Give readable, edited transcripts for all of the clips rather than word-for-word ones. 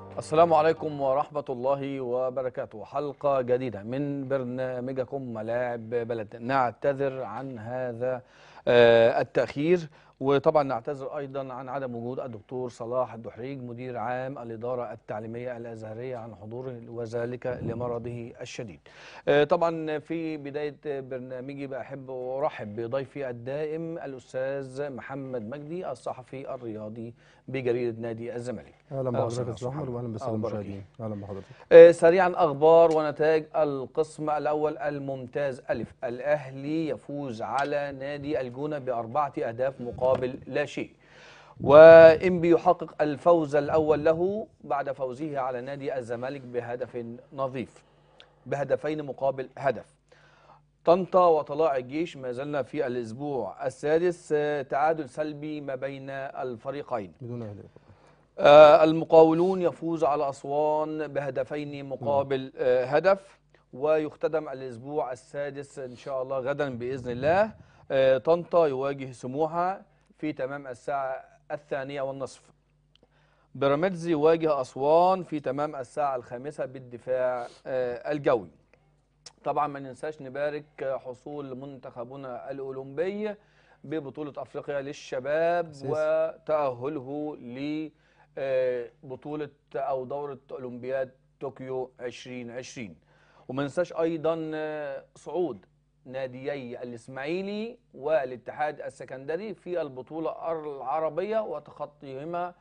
السلام عليكم ورحمة الله وبركاته. حلقة جديدة من برنامجكم ملاعب بلد. نعتذر عن هذا التأخير، وطبعا نعتذر أيضا عن عدم وجود الدكتور صلاح الدحريج مدير عام الإدارة التعليمية الأزهرية عن حضوره، وذلك لمرضه الشديد. طبعا في بداية برنامجي بحب أرحب بضيفي الدائم الأستاذ محمد مجدي، الصحفي الرياضي بجريدة نادي الزمالك. اهلا أهلا بحضرتك وسهلا يا يا استاذ أستاذ احمد، محمد. واهلا بالساده أخبارك المشاهدين. اهلا بحضرتك. سريعا أخبار ونتائج القسم الأول الممتاز ألف. الأهلي يفوز على نادي الجونة بأربعة أهداف مقابل لا شيء، وإنبي يحقق الفوز الأول له بعد فوزه على نادي الزمالك بهدف نظيف بهدفين مقابل هدف. طنطا وطلائع الجيش ما زلنا في الأسبوع السادس، تعادل سلبي ما بين الفريقين. بدون اهداف. المقاولون يفوز على أسوان بهدفين مقابل هدف، ويختتم الأسبوع السادس إن شاء الله غدا بإذن الله. طنطا يواجه سموحة في تمام الساعة 2:30. بيراميدز يواجه أسوان في تمام الساعة 5 بالدفاع الجوي. طبعا ما ننساش نبارك حصول منتخبنا الأولمبي ببطولة أفريقيا للشباب وتأهله لبطولة أو دورة أولمبياد طوكيو 2020. وما ننساش أيضا صعود ناديي الإسماعيلي والاتحاد السكندري في البطولة العربية وتخطيهما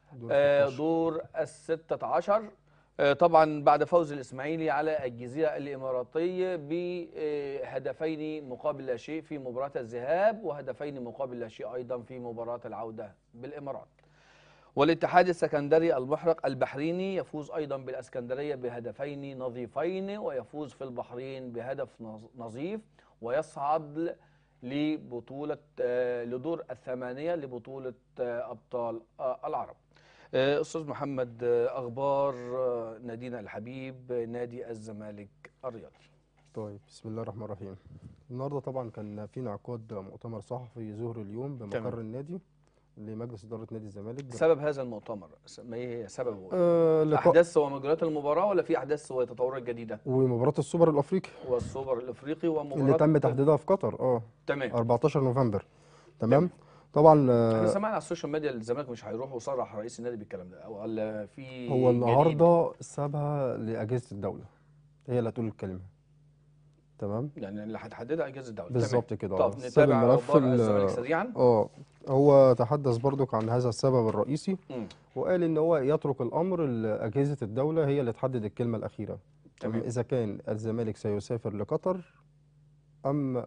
دور ال16. طبعا بعد فوز الإسماعيلي على الجزيرة الإماراتية بهدفين مقابل لا شيء في مباراة الذهاب، وهدفين مقابل لا شيء أيضا في مباراة العودة بالإمارات. والاتحاد السكندري المحرق البحريني يفوز أيضا بالإسكندرية بهدفين نظيفين، ويفوز في البحرين بهدف نظيف، ويصعد لبطولة لدور الثمانية لبطولة أبطال العرب. أستاذ محمد، أخبار نادينا الحبيب نادي الزمالك الرياضي. طيب، بسم الله الرحمن الرحيم. النهارده طبعا كان في انعقاد مؤتمر صحفي ظهر اليوم بمقر النادي لمجلس اداره نادي الزمالك. سبب هذا المؤتمر ما هي سببه؟ لقاء احداث ومجريات المباراه، ولا في احداث وتطورات جديده؟ ومباراه السوبر الافريقي والسوبر الافريقي ومباراه اللي تم تحديدها في قطر تمام 14 نوفمبر. تمام. طبعا احنا سمعنا على السوشيال ميديا الزمالك مش هيروح، وصرح رئيس النادي بالكلام ده، او ولا في هو جديد؟ النهارده سابها لاجهزه الدوله، هي اللي هتقول الكلمه. تمام، يعني اللي هتحددها اجهزه الدوله. بالظبط كده. طب ساب نتابع الملف اخبار الزمالك سريعا. هو تحدث برضك عن هذا السبب الرئيسي، مم. وقال ان هو يترك الامر لاجهزه الدوله هي اللي تحدد الكلمه الاخيره. تمام. اذا كان الزمالك سيسافر لقطر ام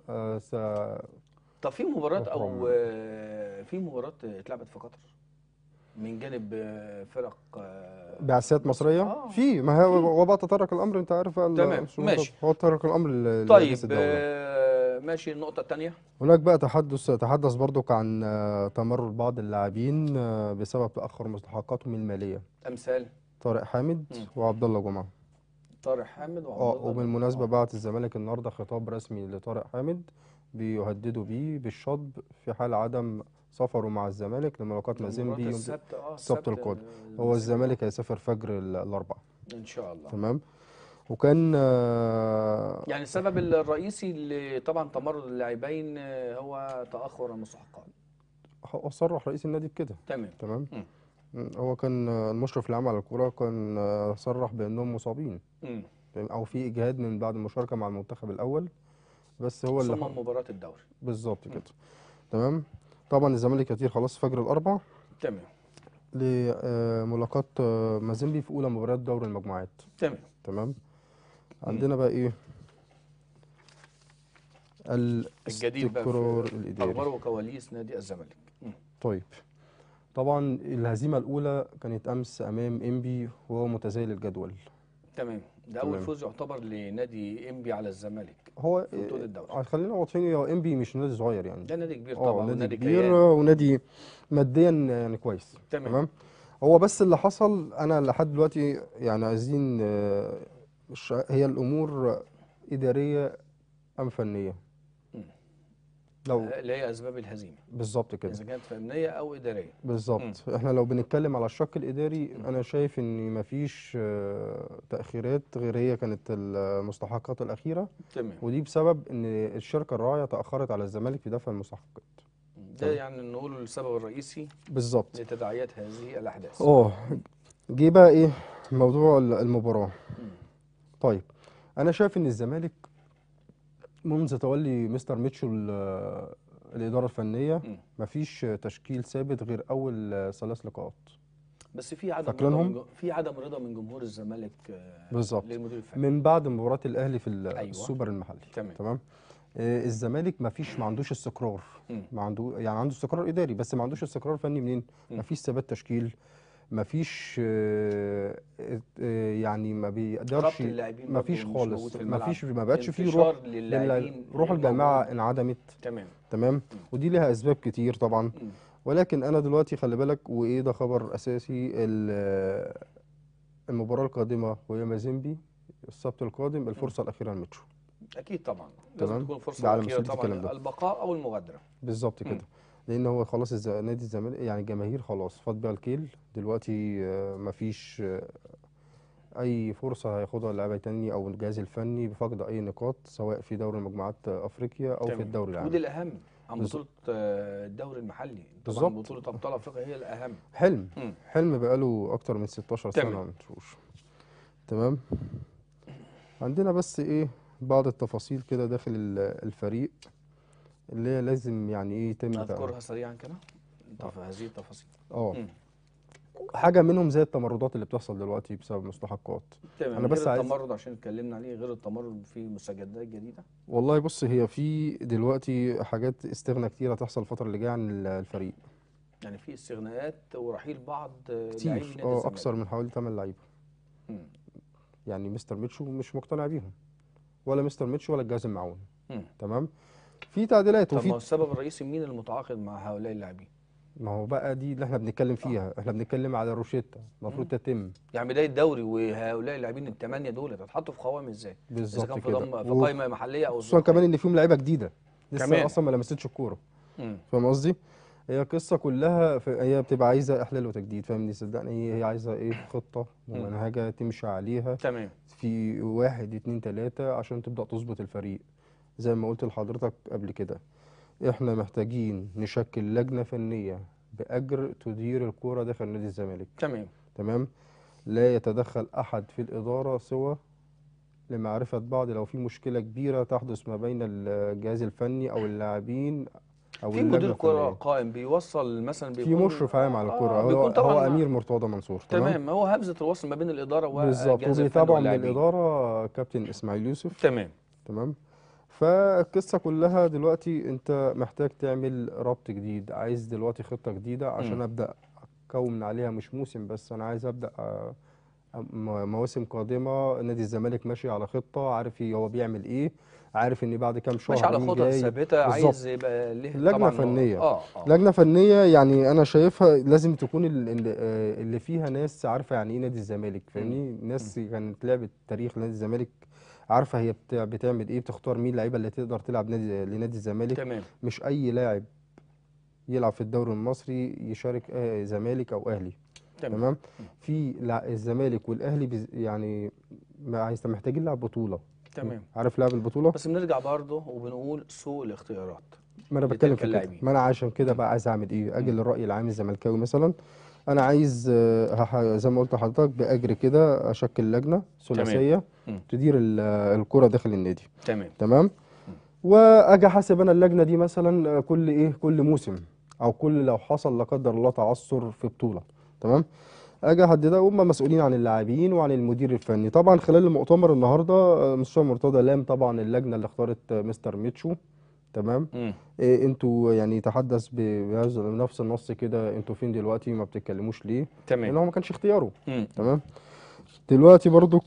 طب في مباراه يحرم. في مباراه اتلعبت في قطر من جانب فرق بعثات مصريه في، ما هو بقى تطرق الامر، انت عارف تمام ماشي. هو تطرق الامر طيب لاجهزه الدوله. ماشي. النقطه الثانيه، هناك بقى تحدث برضك عن تمرد بعض اللاعبين بسبب تاخر مستحقاتهم الماليه. امثال طارق حامد وعبد الله جمعه. طارق حامد وعبد الله. وبالمناسبة بعت الزمالك النهارده خطاب رسمي لطارق حامد بيهددوا بيه بالشطب في حال عدم سفره مع الزمالك لملاقاة مازيمبي يوم السبت القادم. هو الزمالك هيسافر فجر الأربعاء إن شاء الله. تمام. وكان يعني السبب الرئيسي اللي طبعا تمرد اللاعبين هو تأخر المستحقات. صرح رئيس النادي بكده. تمام. هو كان المشرف العام على الكورة كان صرح بأنهم مصابين او في اجهاد من بعد المشاركه مع المنتخب الاول، بس هو اللي ثم مباراه الدوري. بالظبط كده. تمام. طبعا الزمالك هيطير خلاص فجر الاربعاء. تمام. لملاقاة مازيمبي في اولى مباريات دوري المجموعات. تمام. عندنا بقى ايه الجديد بقى في اخبار وكواليس نادي الزمالك. طيب، طبعا الهزيمه الاولى كانت امس امام انبي وهو متزايل الجدول. تمام. ده اول فوز يعتبر لنادي انبي على الزمالك هو في بطوله الدوري. خلينا واضحين، هو انبي مش نادي صغير يعني، ده نادي كبير طبعا، نادي كبير ونادي ماديا يعني كويس. تمام. هو بس اللي حصل انا لحد دلوقتي يعني عايزين هي الامور اداريه ام فنيه؟ لو اللي هي اسباب الهزيمه، بالظبط كده. اذا كانت فنيه او اداريه. بالظبط. احنا لو بنتكلم على الشق الاداري، انا شايف ان مفيش تاخيرات غير هي كانت المستحقات الاخيره، تمام. ودي بسبب ان الشركه الراعيه تاخرت على الزمالك في دفع المستحقات. ده يعني نقول السبب الرئيسي بالظبط. لتداعيات هذه الاحداث. اه. جه بقى ايه موضوع المباراه. طيب، انا شايف ان الزمالك منذ تولي مستر ميتشو الاداره الفنيه مفيش تشكيل ثابت غير اول 3 لقاءات. بس في عدم رضا فاكرينهم؟ في عدم رضا من جمهور الزمالك بالظبط. للمدير الفني من بعد مباراه الاهلي في ايوه. السوبر المحلي. تمام. الزمالك ما عندوش استقرار. ما عنده، يعني عنده استقرار اداري بس ما عندوش استقرار فني. منين؟ ما فيش ثبات تشكيل، ما فيش يعني ما بيقدرش، ربط اللاعبين ما برضه فيش مش موجود خالص، في ما الملعب، فيش، ما بقتش فيه انتشار روح للاعبين روح غير الجماعه موجود. انعدمت. تمام. تمام. ودي لها اسباب كتير طبعا. ولكن انا دلوقتي خلي بالك، وايه ده خبر اساسي، المباراه القادمه وهي مازيمبي السبت القادم، الفرصه الاخيره لميتشو. اكيد طبعا لازم تمام. تكون ده الفرصه على الاخيره مسؤوليه الكلام طبعا، ده. البقاء او المغادره. بالظبط كده. لان هو خلاص نادي الزمالك يعني الجماهير خلاص فاض بيها الكيل دلوقتي. مفيش اي فرصه هياخدها اللاعب تاني او الجهاز الفني بفقد اي نقاط، سواء في دوري مجموعات افريقيا او في الدوري العام. ودي الاهم عن بالظبط. بطوله الدوري المحلي. طبعا بالظبط. بطوله ابطال افريقيا هي الاهم. حلم بقاله اكتر من 16 سنه ما بنشوفوش. تمام. عندنا بس ايه بعض التفاصيل كده داخل الفريق اللي هي لازم يعني ايه يتم نذكرها سريعا كده هذه التفاصيل. حاجه منهم زي التمردات اللي بتحصل دلوقتي بسبب مستحقات. تمام. انا بس غير عايز التمرد عشان اتكلمنا عليه، غير التمرد في مستجدات جديده. والله بص، هي في دلوقتي حاجات استغنى كتير هتحصل الفتره اللي جايه عن الفريق. يعني في استغناءات ورحيل بعض لاعبي كتير. نادي الزمالك. اكثر من حوالي 8 لعيبه. يعني مستر ميتشو مش مقتنع بيهم، ولا مستر ميتشو ولا الجهاز المعاون. تمام. في تعديلات. طب ما هو السبب الرئيسي مين المتعاقد مع هؤلاء اللاعبين؟ ما هو بقى دي اللي احنا بنتكلم فيها. احنا بنتكلم على روشيتا المفروض تتم. يعني بدايه الدوري وهؤلاء اللاعبين الثمانيه دول هتحطوا في قوائم ازاي؟ بالظبط اذا كان كده. في قائمه محليه او خصوصا كمان ان فيهم لعيبه جديده لسه كمان اصلا ما لمستش الكوره. فاهم قصدي؟ هي قصه كلها هي بتبقى عايزه احلال وتجديد. فاهمني؟ صدقني هي عايزه ايه خطه ومنهجه تمشي عليها. تمام. في 1 2 3 عشان تبدا تظبط الفريق. زي ما قلت لحضرتك قبل كده، احنا محتاجين نشكل لجنه فنيه باجر تدير الكوره داخل نادي الزمالك. تمام. لا يتدخل احد في الاداره سوى لمعرفه بعض لو في مشكله كبيره تحدث ما بين الجهاز الفني او اللاعبين او في اللجنه مدير كره الفنيه. قائم بيوصل مثلا، في بيكون مشرف عام على الكره. بيكون طبعا هو امير مرتضى منصور. تمام. هو همزه الوصل ما بين الاداره بالظبط. والجهاز الفني وبيتابعه من واللاعبين. الاداره كابتن اسماعيل يوسف. تمام. فالقصه كلها دلوقتي انت محتاج تعمل ربط جديد. عايز دلوقتي خطه جديده عشان ابدا اكون عليها، مش موسم بس، انا عايز ابدا مواسم قادمه. نادي الزمالك ماشي على خطه، عارف هو بيعمل ايه، عارف ان بعد كام شهر ماشي على مين خطط جاي. ثابته. عايز يبقى له لجنه طبعا فنيه. لجنه فنيه يعني انا شايفها لازم تكون اللي فيها ناس عارفه يعني ايه نادي الزمالك. فاهمني؟ ناس كانت لعبت تاريخ نادي الزمالك، عارفه هي بتعمل ايه، بتختار مين اللعيبه اللي تقدر تلعب لنادي الزمالك. مش اي لاعب يلعب في الدوري المصري يشارك زمالك او اهلي. تمام. في الزمالك والاهلي يعني محتاجين لاعب بطوله. عارف لاعب البطوله. بس بنرجع برضه وبنقول سوء الاختيارات. ما انا بتكلم في كده. ما انا عشان كده بقى عايز اعمل ايه، اجي للراي العام الزملكاوي مثلا. انا عايز زي ما قلت لحضرتك باجر كده اشكل لجنه ثلاثيه تدير الكره داخل النادي. تمام. واجي احاسب انا اللجنه دي مثلا كل موسم، او لو حصل لا قدر الله تعثر في بطوله. تمام. اجي احددها، هم مسؤولين عن اللاعبين وعن المدير الفني. طبعا خلال المؤتمر النهارده مستشار مرتضى لام طبعا اللجنه اللي اختارت مستر ميتشو. تمام. انتوا يعني تحدث بهذا نفس النص كده، انتوا فين دلوقتي ما بتتكلموش ليه؟ لان هو ما كانش اختياره. تمام. دلوقتي برضو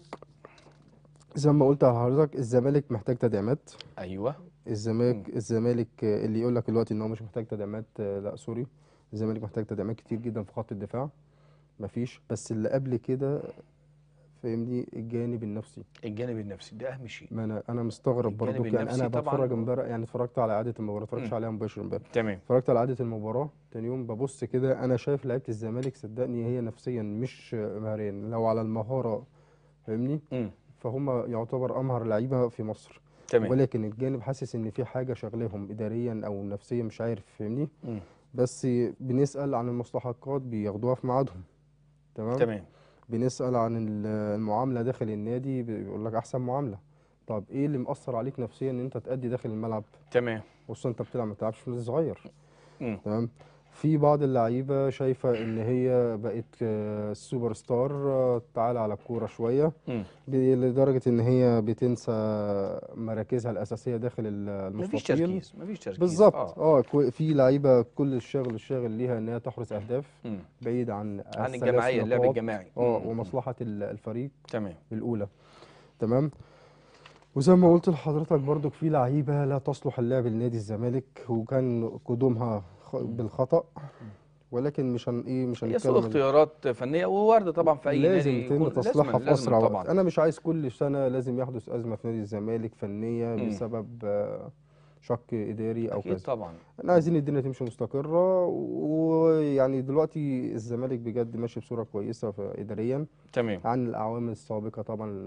زي ما قلت لحضرتك الزمالك محتاج تدعيمات. ايوه. الزمالك اللي يقول لك دلوقتي ان هو مش محتاج تدعيمات، لا سوري. الزمالك محتاج تدعيمات كتير جدا في خط الدفاع. مفيش. بس اللي قبل كده فاهمني الجانب النفسي. الجانب النفسي ده اهم شيء. ما انا مستغرب الجانب برضو، يعني النفسي انا طبعا. بتفرج امبارح، يعني اتفرجت على اعاده المباراه، ما اتفرجتش مم. عليها مباشر امبارح. تمام. اتفرجت على اعاده المباراه تاني يوم، ببص كده انا شايف لعيبه الزمالك صدقني هي نفسيا مش مهاريا، لو على المهاره فاهمني مم. فهم يعتبر امهر لعيبه في مصر. تمام. ولكن الجانب حاسس ان في حاجه شغلاهم اداريا او نفسيا مش عارف فاهمني. مم. بس بنسال عن المستحقات بياخدوها في ميعادهم. تمام. تمام. بنسال عن المعامله داخل النادي بيقول لك احسن معامله. طب ايه اللي مأثر عليك نفسيا ان انت تأدي داخل الملعب؟ تمام. خصوصا انت بتلعب، ما بتلعبش في نادي صغير. مم. تمام. في بعض اللعيبه شايفه ان هي بقت سوبر ستار، تعالى على الكوره شويه، مم. لدرجه ان هي بتنسى مراكزها الاساسيه داخل مفيش المستطيل. تركيز، مفيش تركيز. بالظبط. في لعيبه كل الشاغل ليها ان هي تحرز اهداف مم. بعيد عن عن الثلاث الجماعيه، اللعب نقاط الجماعي. ومصلحه الفريق تمام. الاولى. تمام. وزي ما قلت لحضرتك برضو في لعيبه لا تصلح اللعب لنادي الزمالك، وكان قدومها بالخطأ. ولكن مش هي سوء هنتكلم اختيارات فنيه، ووارده طبعا في اي لازم نادي يتم يكون تصليحها في لازما اسرع وقت. طبعا. انا مش عايز كل سنه لازم يحدث ازمه في نادي الزمالك فنيه مم. بسبب شق اداري او اكيد كذا. طبعا. احنا عايزين الدنيا تمشي مستقره، ويعني دلوقتي الزمالك بجد ماشي بصوره كويسه اداريا تمام. عن الاعوام السابقه طبعا.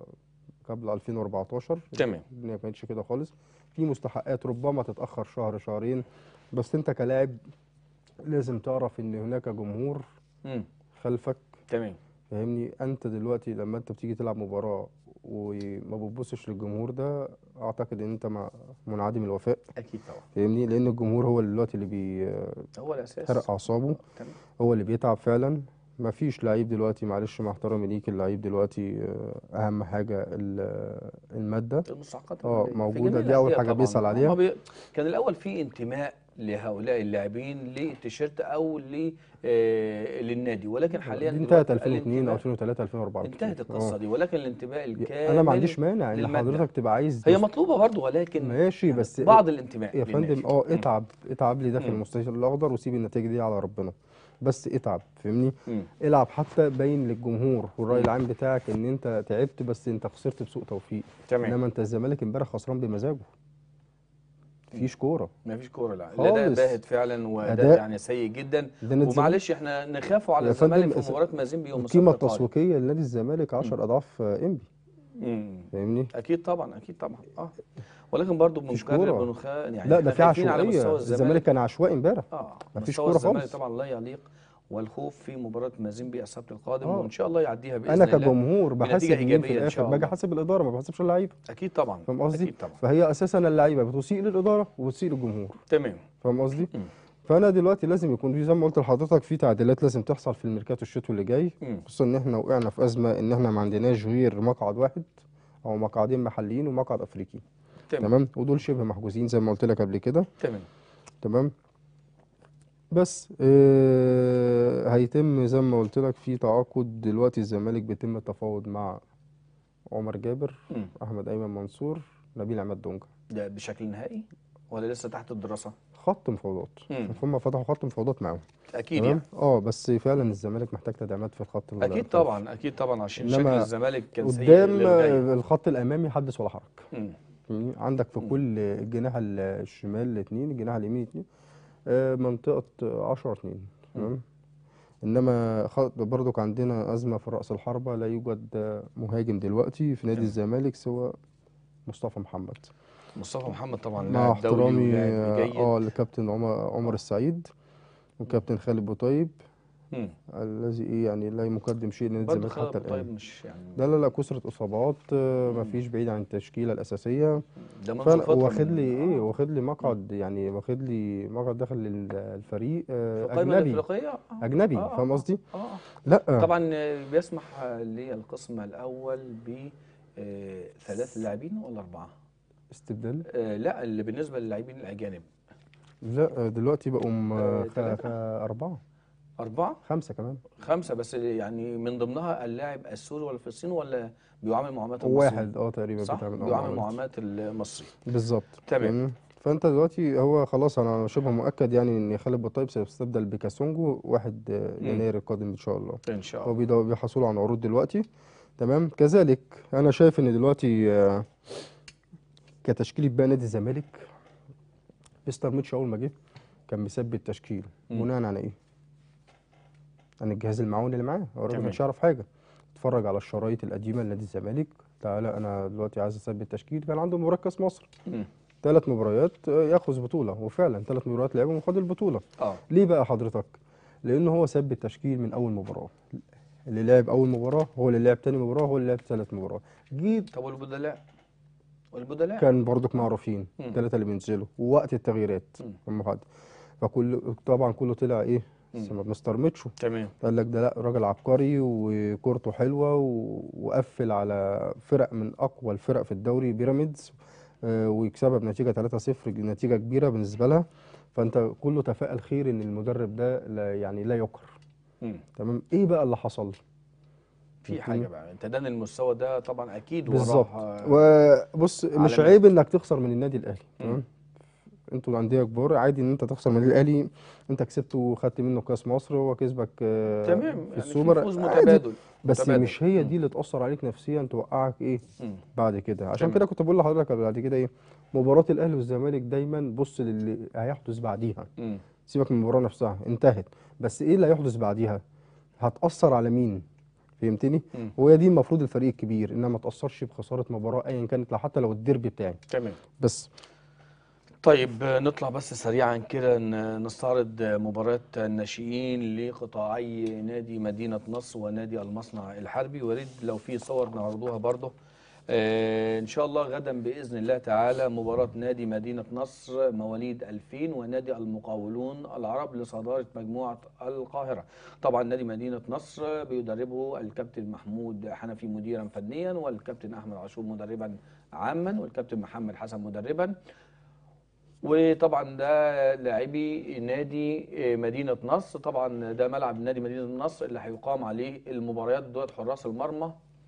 قبل 2014 تمام. الدنيا ما كانتش كده خالص. في مستحقات ربما تتاخر شهر شهرين، بس انت كلاعب لازم تعرف ان هناك جمهور مم. خلفك. تمام. فاهمني انت دلوقتي لما انت بتيجي تلعب مباراة وما بتبصش للجمهور ده، اعتقد ان انت منعدم الوفاء. اكيد طبعا. فاهمني لان الجمهور هو اللي دلوقتي اللي هو الاساس. بيحرق اعصابه، تمام. هو اللي بيتعب فعلا. ما فيش لعيب دلوقتي، معلش مع احترامي ليك، اللعيب دلوقتي اهم حاجة المادة المستحقات الماليه في موجودة، جميع دي اول الانديه حاجة طبعا. بيسأل عليها. كان الاول في انتماء لهؤلاء اللاعبين للتيشيرت او للنادي، ولكن حاليا دي انتهت دلوقتي 2002 او الانتماء 2003 2004 انتهت بالكتير. القصه دي، ولكن الانتماء انا ما عنديش الكامل مانع ان للماده حضرتك تبقى عايز هي مطلوبه برضو، ولكن ماشي يعني بس بعض الانتماء يا للنادي. فندم اتعب لي داخل مم. المستشفى الاخضر وسيب النتائج دي على ربنا. بس اتعب فاهمني. مم. العب حتى باين للجمهور والراي مم. العام بتاعك ان انت تعبت، بس انت خسرت بسوء توفيق. تمام. انما انت الزمالك امبارح خسران بمزاجه، مفيش كوره مفيش كوره. لا الاداء خالص. باهت فعلا، واداء اداء يعني سيء جدا. ده نادي الزمالك ومعلش احنا نخافوا على يا الزمالك فندم. في مباراه مازيمبي يوم القيمه السبت القادم. التسويقيه لنادي الزمالك 10 اضعاف انبي. فاهمني اكيد طبعا، اكيد طبعا. ولكن برضو مفيش بنكرر كوره. يعني لا احنا ده في خايفين على عشوائيه، مستوى الزمالك كان عشوائي امبارح. مفيش مستوى كوره الزمالك خالص. طبعا لا يليق، والخوف في مباراه مازيمبي السبت القادم، اه وان شاء الله يعديها باذن انا الله كجمهور بنتيجه بحاسب مين في ايجابيه ان الاخر؟ شاء باجي الله. احاسب الاداره، ما بحاسبش اللعيبه. اكيد طبعا. فاهم قصدي؟ اكيد طبعا. فهي اساسا اللعيبه بتسيء للاداره وبتسيء للجمهور. تمام. فاهم قصدي؟ مم. فانا دلوقتي لازم يكون في زي ما قلت لحضرتك في تعديلات لازم تحصل في الميركاتو الشتوي اللي جاي. خصوصا ان احنا وقعنا في ازمه ان احنا ما عندناش غير مقعد واحد او مقعدين محليين ومقعد افريقي. تمام. ودول شبه محجوزين زي ما قلت لك قبل كده. تمام. تمام. بس هيتم زي ما قلت لك في تعاقد دلوقتي، الزمالك بيتم التفاوض مع عمر جابر، احمد ايمن منصور، نبيل عماد دونجا. ده بشكل نهائي ولا لسه تحت الدراسه؟ خط مفاوضات. هم فتحوا خط مفاوضات معاهم. اكيد تمام. يعني. بس فعلا الزمالك محتاج تدعيمات في الخط اكيد طبعا، اكيد طبعا، عشان شكل انما الزمالك كان سيء قدام للغايه. الخط الامامي حدث ولا حرج. عندك في مم. كل الجناح الشمال اثنين، الجناح اليمين اثنين، منطقه 10-2. تمام. انما برضك عندنا ازمه في راس الحربه، لا يوجد مهاجم دلوقتي في نادي الزمالك سوى مصطفى محمد. مصطفى محمد طبعا مع لاعب دولي احترامي ولاعب جيد. الكابتن عمر السعيد والكابتن خالد بوطيب الذي يعني لا يقدم شيء لنادي برضه الزمالك حتى خالد الان. بوطيب مش يعني لا كثرة اصابات، مفيش بعيد عن التشكيله الاساسيه. ده منذ فتره واخد لي واخد لي مقعد، يعني واخد لي مقعد داخل الفريق في القائمه الافريقيه اجنبي. فاهم قصدي؟ لا طبعا بيسمح للقسم الاول ب 3 لاعبين ولا 4 استبدال. لا اللي بالنسبه للاعبين الاجانب. لا دلوقتي بقوا 4 5 كمان. 5 بس، يعني من ضمنها اللاعب السوري ولا الفلسطيني ولا بيعامل معامله المصري؟ واحد تقريبا صح؟ بيعامل معامله المصري. بالظبط. تمام. فانت دلوقتي هو خلاص انا شبه مؤكد يعني ان خالد بوطيب سيستبدل بكاسونجو 1 يناير القادم ان شاء الله. ان شاء الله. هو بيحصلوا عن عروض دلوقتي. تمام. كذلك انا شايف ان دلوقتي كتشكيله بقى نادي الزمالك، مستر ميتش اول ما جه كان مثبت تشكيل بناء على ايه؟ عن الجهاز المعاون اللي معاه. هو الراجل ما كانش يعرف حاجه، اتفرج على الشرايط القديمه لنادي الزمالك، تعالى انا دلوقتي عايز اثبت تشكيل. كان عنده مباراه كاس مصر، 3 مباريات ياخذ بطوله، وفعلا 3 مباريات لعبهم وخد البطوله. ليه بقى حضرتك؟ لانه هو ثبت تشكيل من اول مباراه. اللي لعب اول مباراه هو اللي لعب تاني مباراه هو اللي لعب 3 مباريات. جيت طب والبدلاء كان برضك معروفين، 3 اللي بينزلوا ووقت التغييرات هم حد. فكل طبعا كله طلع ايه؟ ما بنسترمتشه. تمام. قال لك ده لا، راجل عبقري وكورته حلوه وقفل على فرق من اقوى الفرق في الدوري بيراميدز، ويكسبها بنتيجه 3-0، نتيجه كبيره بالنسبه لها. فانت كله تفائل خير ان المدرب ده لا يعني لا يقهر. تمام. ايه بقى اللي حصل؟ في حاجه بقى، انت ده المستوى ده طبعا اكيد بالظبط. وراه وبص، مش علامات. عيب انك تخسر من النادي الاهلي. تمام. انتوا الانديه كبار، عادي ان انت تخسر من النادي الاهلي. انت كسبته وخدت منه كاس مصر، وهو كسبك تمام، في يعني في السوبر، فوز عادي. متبادل. بس مش هي دي اللي تاثر عليك نفسيا توقعك ايه بعد كده. عشان تمام. كده كنت بقول لحضرتك بعد كده ايه، مباراه الاهلي والزمالك دايما بص للي هيحدث بعديها. سيبك من المباراه نفسها انتهت، بس ايه اللي هيحدث بعديها؟ هتاثر على مين؟ فهمتني؟ وهي دي المفروض الفريق الكبير، انها ما تاثرش بخساره مباراه ايا كانت، لو حتى لو الديربي بتاعي. تمام. بس طيب نطلع بس سريعا كده نستعرض مباراة الناشئين لقطاعي نادي مدينة نصر ونادي المصنع الحربي، وريد لو في صور نعرضوها برضه. إن شاء الله غدا بإذن الله تعالى مباراة نادي مدينة نصر مواليد 2000 ونادي المقاولون العرب لصدارة مجموعة القاهرة. طبعا نادي مدينة نصر بيدربه الكابتن محمود حنفي مديرا فنيا، والكابتن أحمد عاشور مدربا عاما، والكابتن محمد حسن مدربا. وطبعا ده لاعبي نادي مدينة نصر. طبعا ده ملعب نادي مدينة نصر اللي هيقام عليه المباريات دوت حراس المرمى.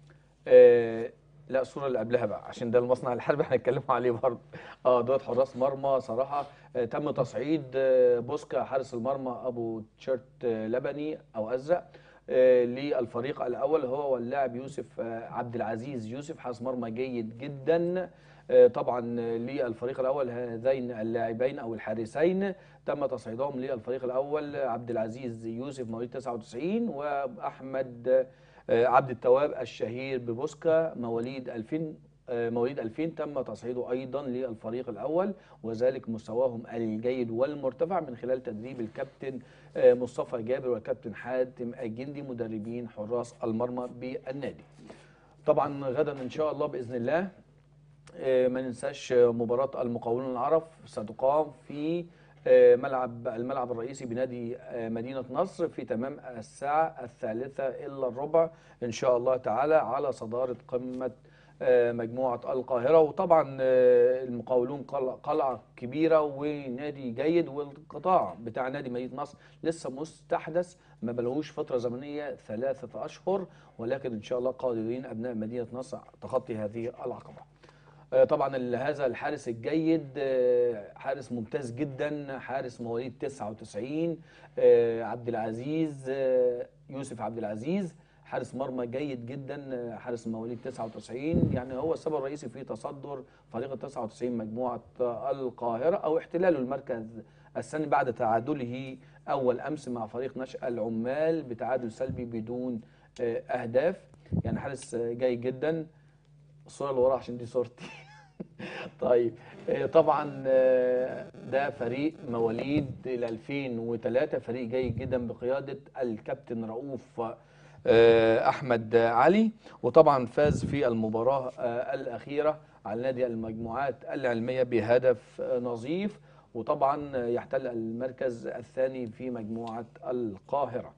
لا، الصورة اللي قبلها بقى عشان ده المصنع الحربي هنتكلم عليه برضه. دوت حراس مرمى صراحة. تم تصعيد بوسكا حارس المرمى ابو تيشيرت لبني او ازرق للفريق الاول، هو واللاعب يوسف عبد العزيز يوسف، حارس مرمى جيد جدا. طبعا للفريق الاول هذين اللاعبين او الحارسين تم تصعيدهم للفريق الاول عبد العزيز يوسف مواليد 99، واحمد عبد التواب الشهير ببوسكا مواليد 2000. مواليد 2000 تم تصعيده ايضا للفريق الاول، وذلك مستواهم الجيد والمرتفع من خلال تدريب الكابتن مصطفى جابر والكابتن حاتم الجندي مدربين حراس المرمى بالنادي. طبعا غدا ان شاء الله باذن الله ما ننساش مباراة المقاولون العرب ستقام في الملعب الرئيسي بنادي مدينة نصر في تمام الساعة 3:15 إن شاء الله تعالى على صدارة قمة مجموعة القاهرة. وطبعا المقاولون قلعة كبيرة ونادي جيد، والقطاع بتاع نادي مدينة نصر لسه مستحدث، ما بلهوش فترة زمنية 3 أشهر، ولكن إن شاء الله قادرين أبناء مدينة نصر تخطي هذه العقبة. طبعا هذا الحارس الجيد حارس ممتاز جدا، حارس مواليد 99 عبد العزيز يوسف عبد العزيز، حارس مرمى جيد جدا، حارس مواليد 99. يعني هو السبب الرئيسي في تصدر فريق 99 مجموعة القاهرة أو احتلاله المركز الثاني بعد تعادله أول أمس مع فريق نشأ العمال بتعادل سلبي بدون أهداف. يعني حارس جيد جدا. الصورة اللي وراها عشان دي صورتي. طيب طبعا ده فريق مواليد 2003، فريق جيد جدا بقيادة الكابتن رؤوف أحمد علي، وطبعا فاز في المباراة الأخيرة على نادي المجموعات العلمية بهدف نظيف، وطبعا يحتل المركز الثاني في مجموعة القاهرة.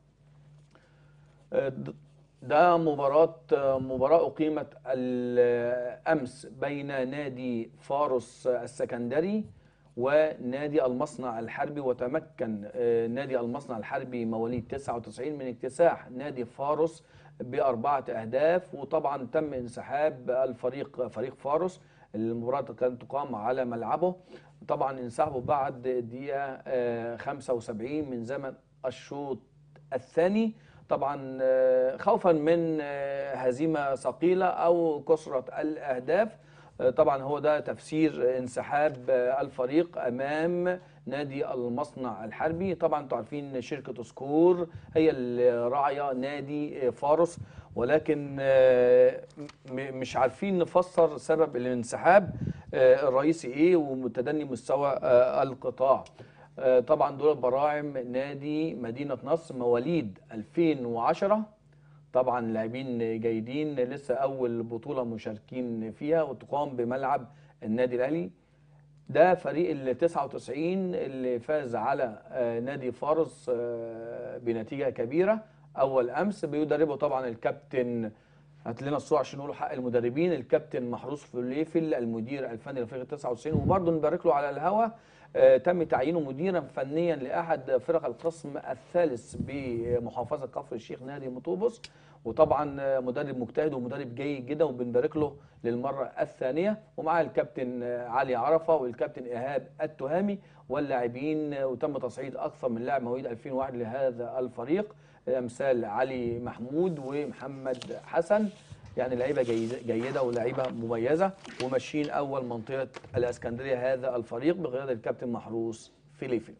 ده مباراة أقيمت الأمس بين نادي فارس السكندري ونادي المصنع الحربي، وتمكن نادي المصنع الحربي مواليد 99 من اكتساح نادي فارس ب4 أهداف. وطبعا تم انسحاب فريق فارس. المباراة كانت تقام على ملعبه، طبعا انسحبوا بعد دقيقة 75 من زمن الشوط الثاني. طبعا خوفا من هزيمة ثقيلة أو كثرة الأهداف. طبعا هو ده تفسير انسحاب الفريق أمام نادي المصنع الحربي. طبعا انتوا عارفين شركة سكور هي اللي راعية نادي فارس، ولكن مش عارفين نفسر سبب الانسحاب الرئيسي ايه وتدني مستوى القطاع. طبعا دول براعم نادي مدينة نصر مواليد 2010. طبعا لاعبين جيدين، لسه اول بطولة مشاركين فيها وتقام بملعب النادي الاهلي. ده فريق ال 99 اللي فاز على نادي فارس بنتيجة كبيرة اول امس. بيدربه طبعا الكابتن، هات لنا الصورة عشان نقولوا حق المدربين، الكابتن محروس فليفل المدير الفني لفريق 99. وبرضه نبارك له على الهوا، تم تعيينه مديرا فنيا لاحد فرق القسم الثالث بمحافظه كفر الشيخ نادي مطوبس. وطبعا مدرب مجتهد ومدرب جيد جدا وبنبارك له للمره الثانيه. ومعاه الكابتن علي عرفه والكابتن ايهاب التهامي واللاعبين. وتم تصعيد اكثر من لاعب مواليد 2001 لهذا الفريق، امثال علي محمود ومحمد حسن. يعني لعيبه جيده ولاعيبه مميزه، وماشيين اول منطقه الاسكندريه هذا الفريق بقياده الكابتن محروس فليفل.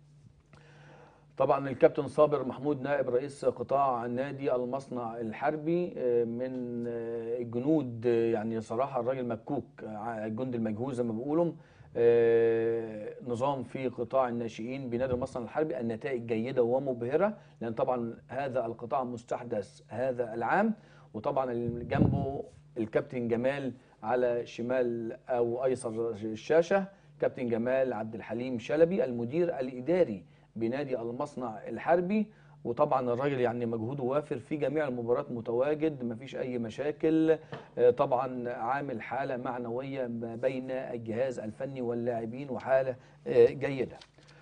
طبعا الكابتن صابر محمود نائب رئيس قطاع نادي المصنع الحربي من الجنود، يعني صراحه الراجل مكوك، الجند المجهول زي ما بيقولوا. نظام في قطاع الناشئين بنادي المصنع الحربي، النتائج جيده ومبهره، لان طبعا هذا القطاع مستحدث هذا العام. وطبعا جنبه الكابتن جمال على شمال او ايسر الشاشه، كابتن جمال عبد الحليم شلبي المدير الاداري بنادي المصنع الحربي. وطبعا الراجل يعني مجهوده وافر في جميع المباريات، متواجد مفيش اي مشاكل. طبعا عامل حاله معنويه ما بين الجهاز الفني واللاعبين وحاله جيده.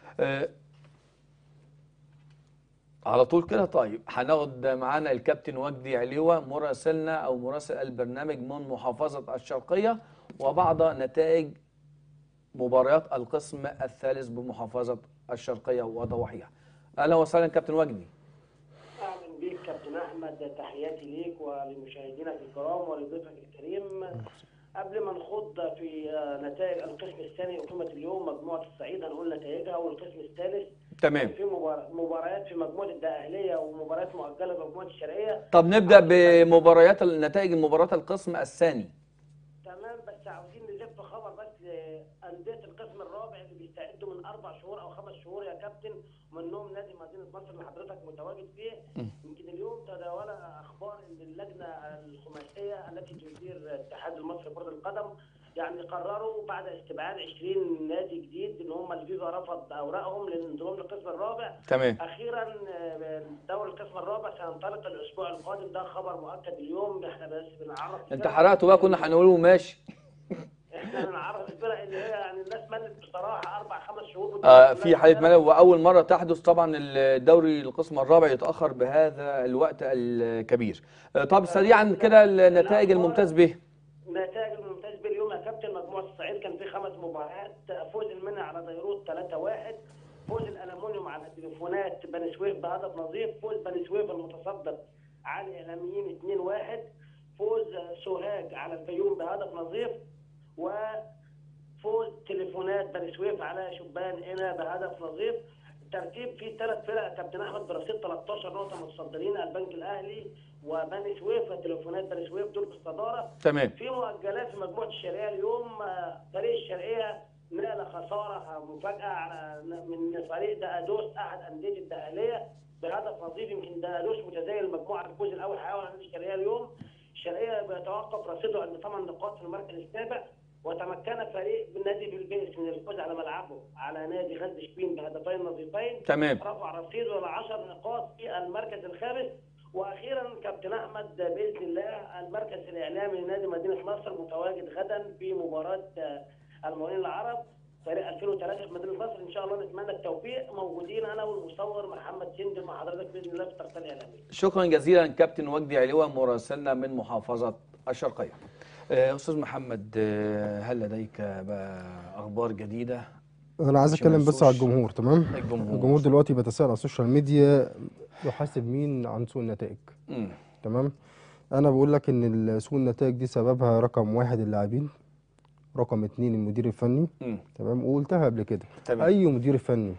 على طول كده. طيب هناخد معانا الكابتن وجدي عليوة مراسلنا او مراسل البرنامج من محافظه الشرقيه، وبعض نتائج مباريات القسم الثالث بمحافظه الشرقيه وضواحيها. اهلا وسهلا كابتن وجدي. اهلا بيك كابتن احمد، تحياتي ليك ولمشاهدينك الكرام ولضيفك الكريم. قبل ما نخوض في نتائج القسم الثاني أقيمت اليوم مجموعه الصعيد، هنقول نتائجها. والقسم الثالث تمام، في مباريات في مجموعه الدقهليه ومباريات مؤجله بمجموعه الشرقيه. طب نبدا بمباريات نتائج مباريات القسم الثاني. تمام، بس عاوزين نلف خبر بس لانديه القسم الرابع اللي بيستعدوا من 4 شهور او 5 شهور يا كابتن، منهم نادي مدينه نصر اللي حضرتك متواجد فيه. يمكن اليوم تداول اخبار ان اللجنه الخماسيه التي تدير الاتحاد المصري لكره القدم يعني قرروا بعد استبعاد 20 نادي جديد ان هم الفيفا رفض اوراقهم للانضمام للقسم الرابع. تمام. اخيرا دوري القسم الرابع سينطلق الاسبوع القادم، ده خبر مؤكد اليوم. احنا بس بنعرف، انت حرقته بقى، كنا هنقوله ماشي. احنا بنعرف الفرق اللي هي يعني الناس ملت بصراحه 4-5 شهور في حاله ملل، واول مره تحدث طبعا الدوري القسم الرابع يتاخر بهذا الوقت الكبير. طب سريعا كده النتائج الممتاز به. النتائج الممتاز به اليوم يا كابتن، مجموعه الصعيد كان في 5 مباريات. فوز المنع على ديروت 3-1، فوز الالمونيوم على تليفونات بني سويف بهدف نظيف، فوز بني سويف المتصدر على الاعلاميين 2-1، فوز سوهاج على الفيوم بهدف نظيف، وفوز تليفونات بني سويف على شبان هنا بهدف نظيف. الترتيب فيه 3 فرق كابتن احمد برصيد 13 نقطه متصدرين، البنك الاهلي وبني سويف وتليفونات بني سويف دول في الصداره. تمام. في مؤجلات في مجموعه الشرقيه اليوم، فريق الشرقيه نال خساره مفاجاه على من فريق دقادوس احد انديه الدقهليه بهدف نظيف. يمكن دقادوس متزايد المجموعه الفوز الاول حققه على نادي الشرقيه اليوم. الشرقيه بيتوقف رصيده عند 8 نقاط في المركز السابع، وتمكن فريق نادي بلبيس من الفوز على ملعبه على نادي غزل شبين بهدفين نظيفين. تمام. رفع رصيده ل 10 نقاط في المركز الخامس. واخيرا كابتن احمد باذن الله المركز الاعلامي لنادي مدينه نصر متواجد غدا في مباراه المقاولين العرب فريق 2003 في مدينه نصر. ان شاء الله نتمنى التوفيق، موجودين انا والمصور محمد سندي مع حضرتك باذن الله في التغطيه الاعلاميه. شكرا جزيلا كابتن وجدي عليوة مراسلنا من محافظه الشرقيه. استاذ محمد، هل لديك بقى اخبار جديده؟ انا عايز اتكلم بس على الجمهور. تمام. الجمهور دلوقتي بيتساءل على السوشيال ميديا يحاسب مين عن سوء النتائج. مم. تمام. انا بقول لك ان سوء النتائج دي سببها رقم واحد اللاعبين، رقم اتنين المدير الفني. مم. تمام. وقلتها قبل كده، تمام. اي مدير فني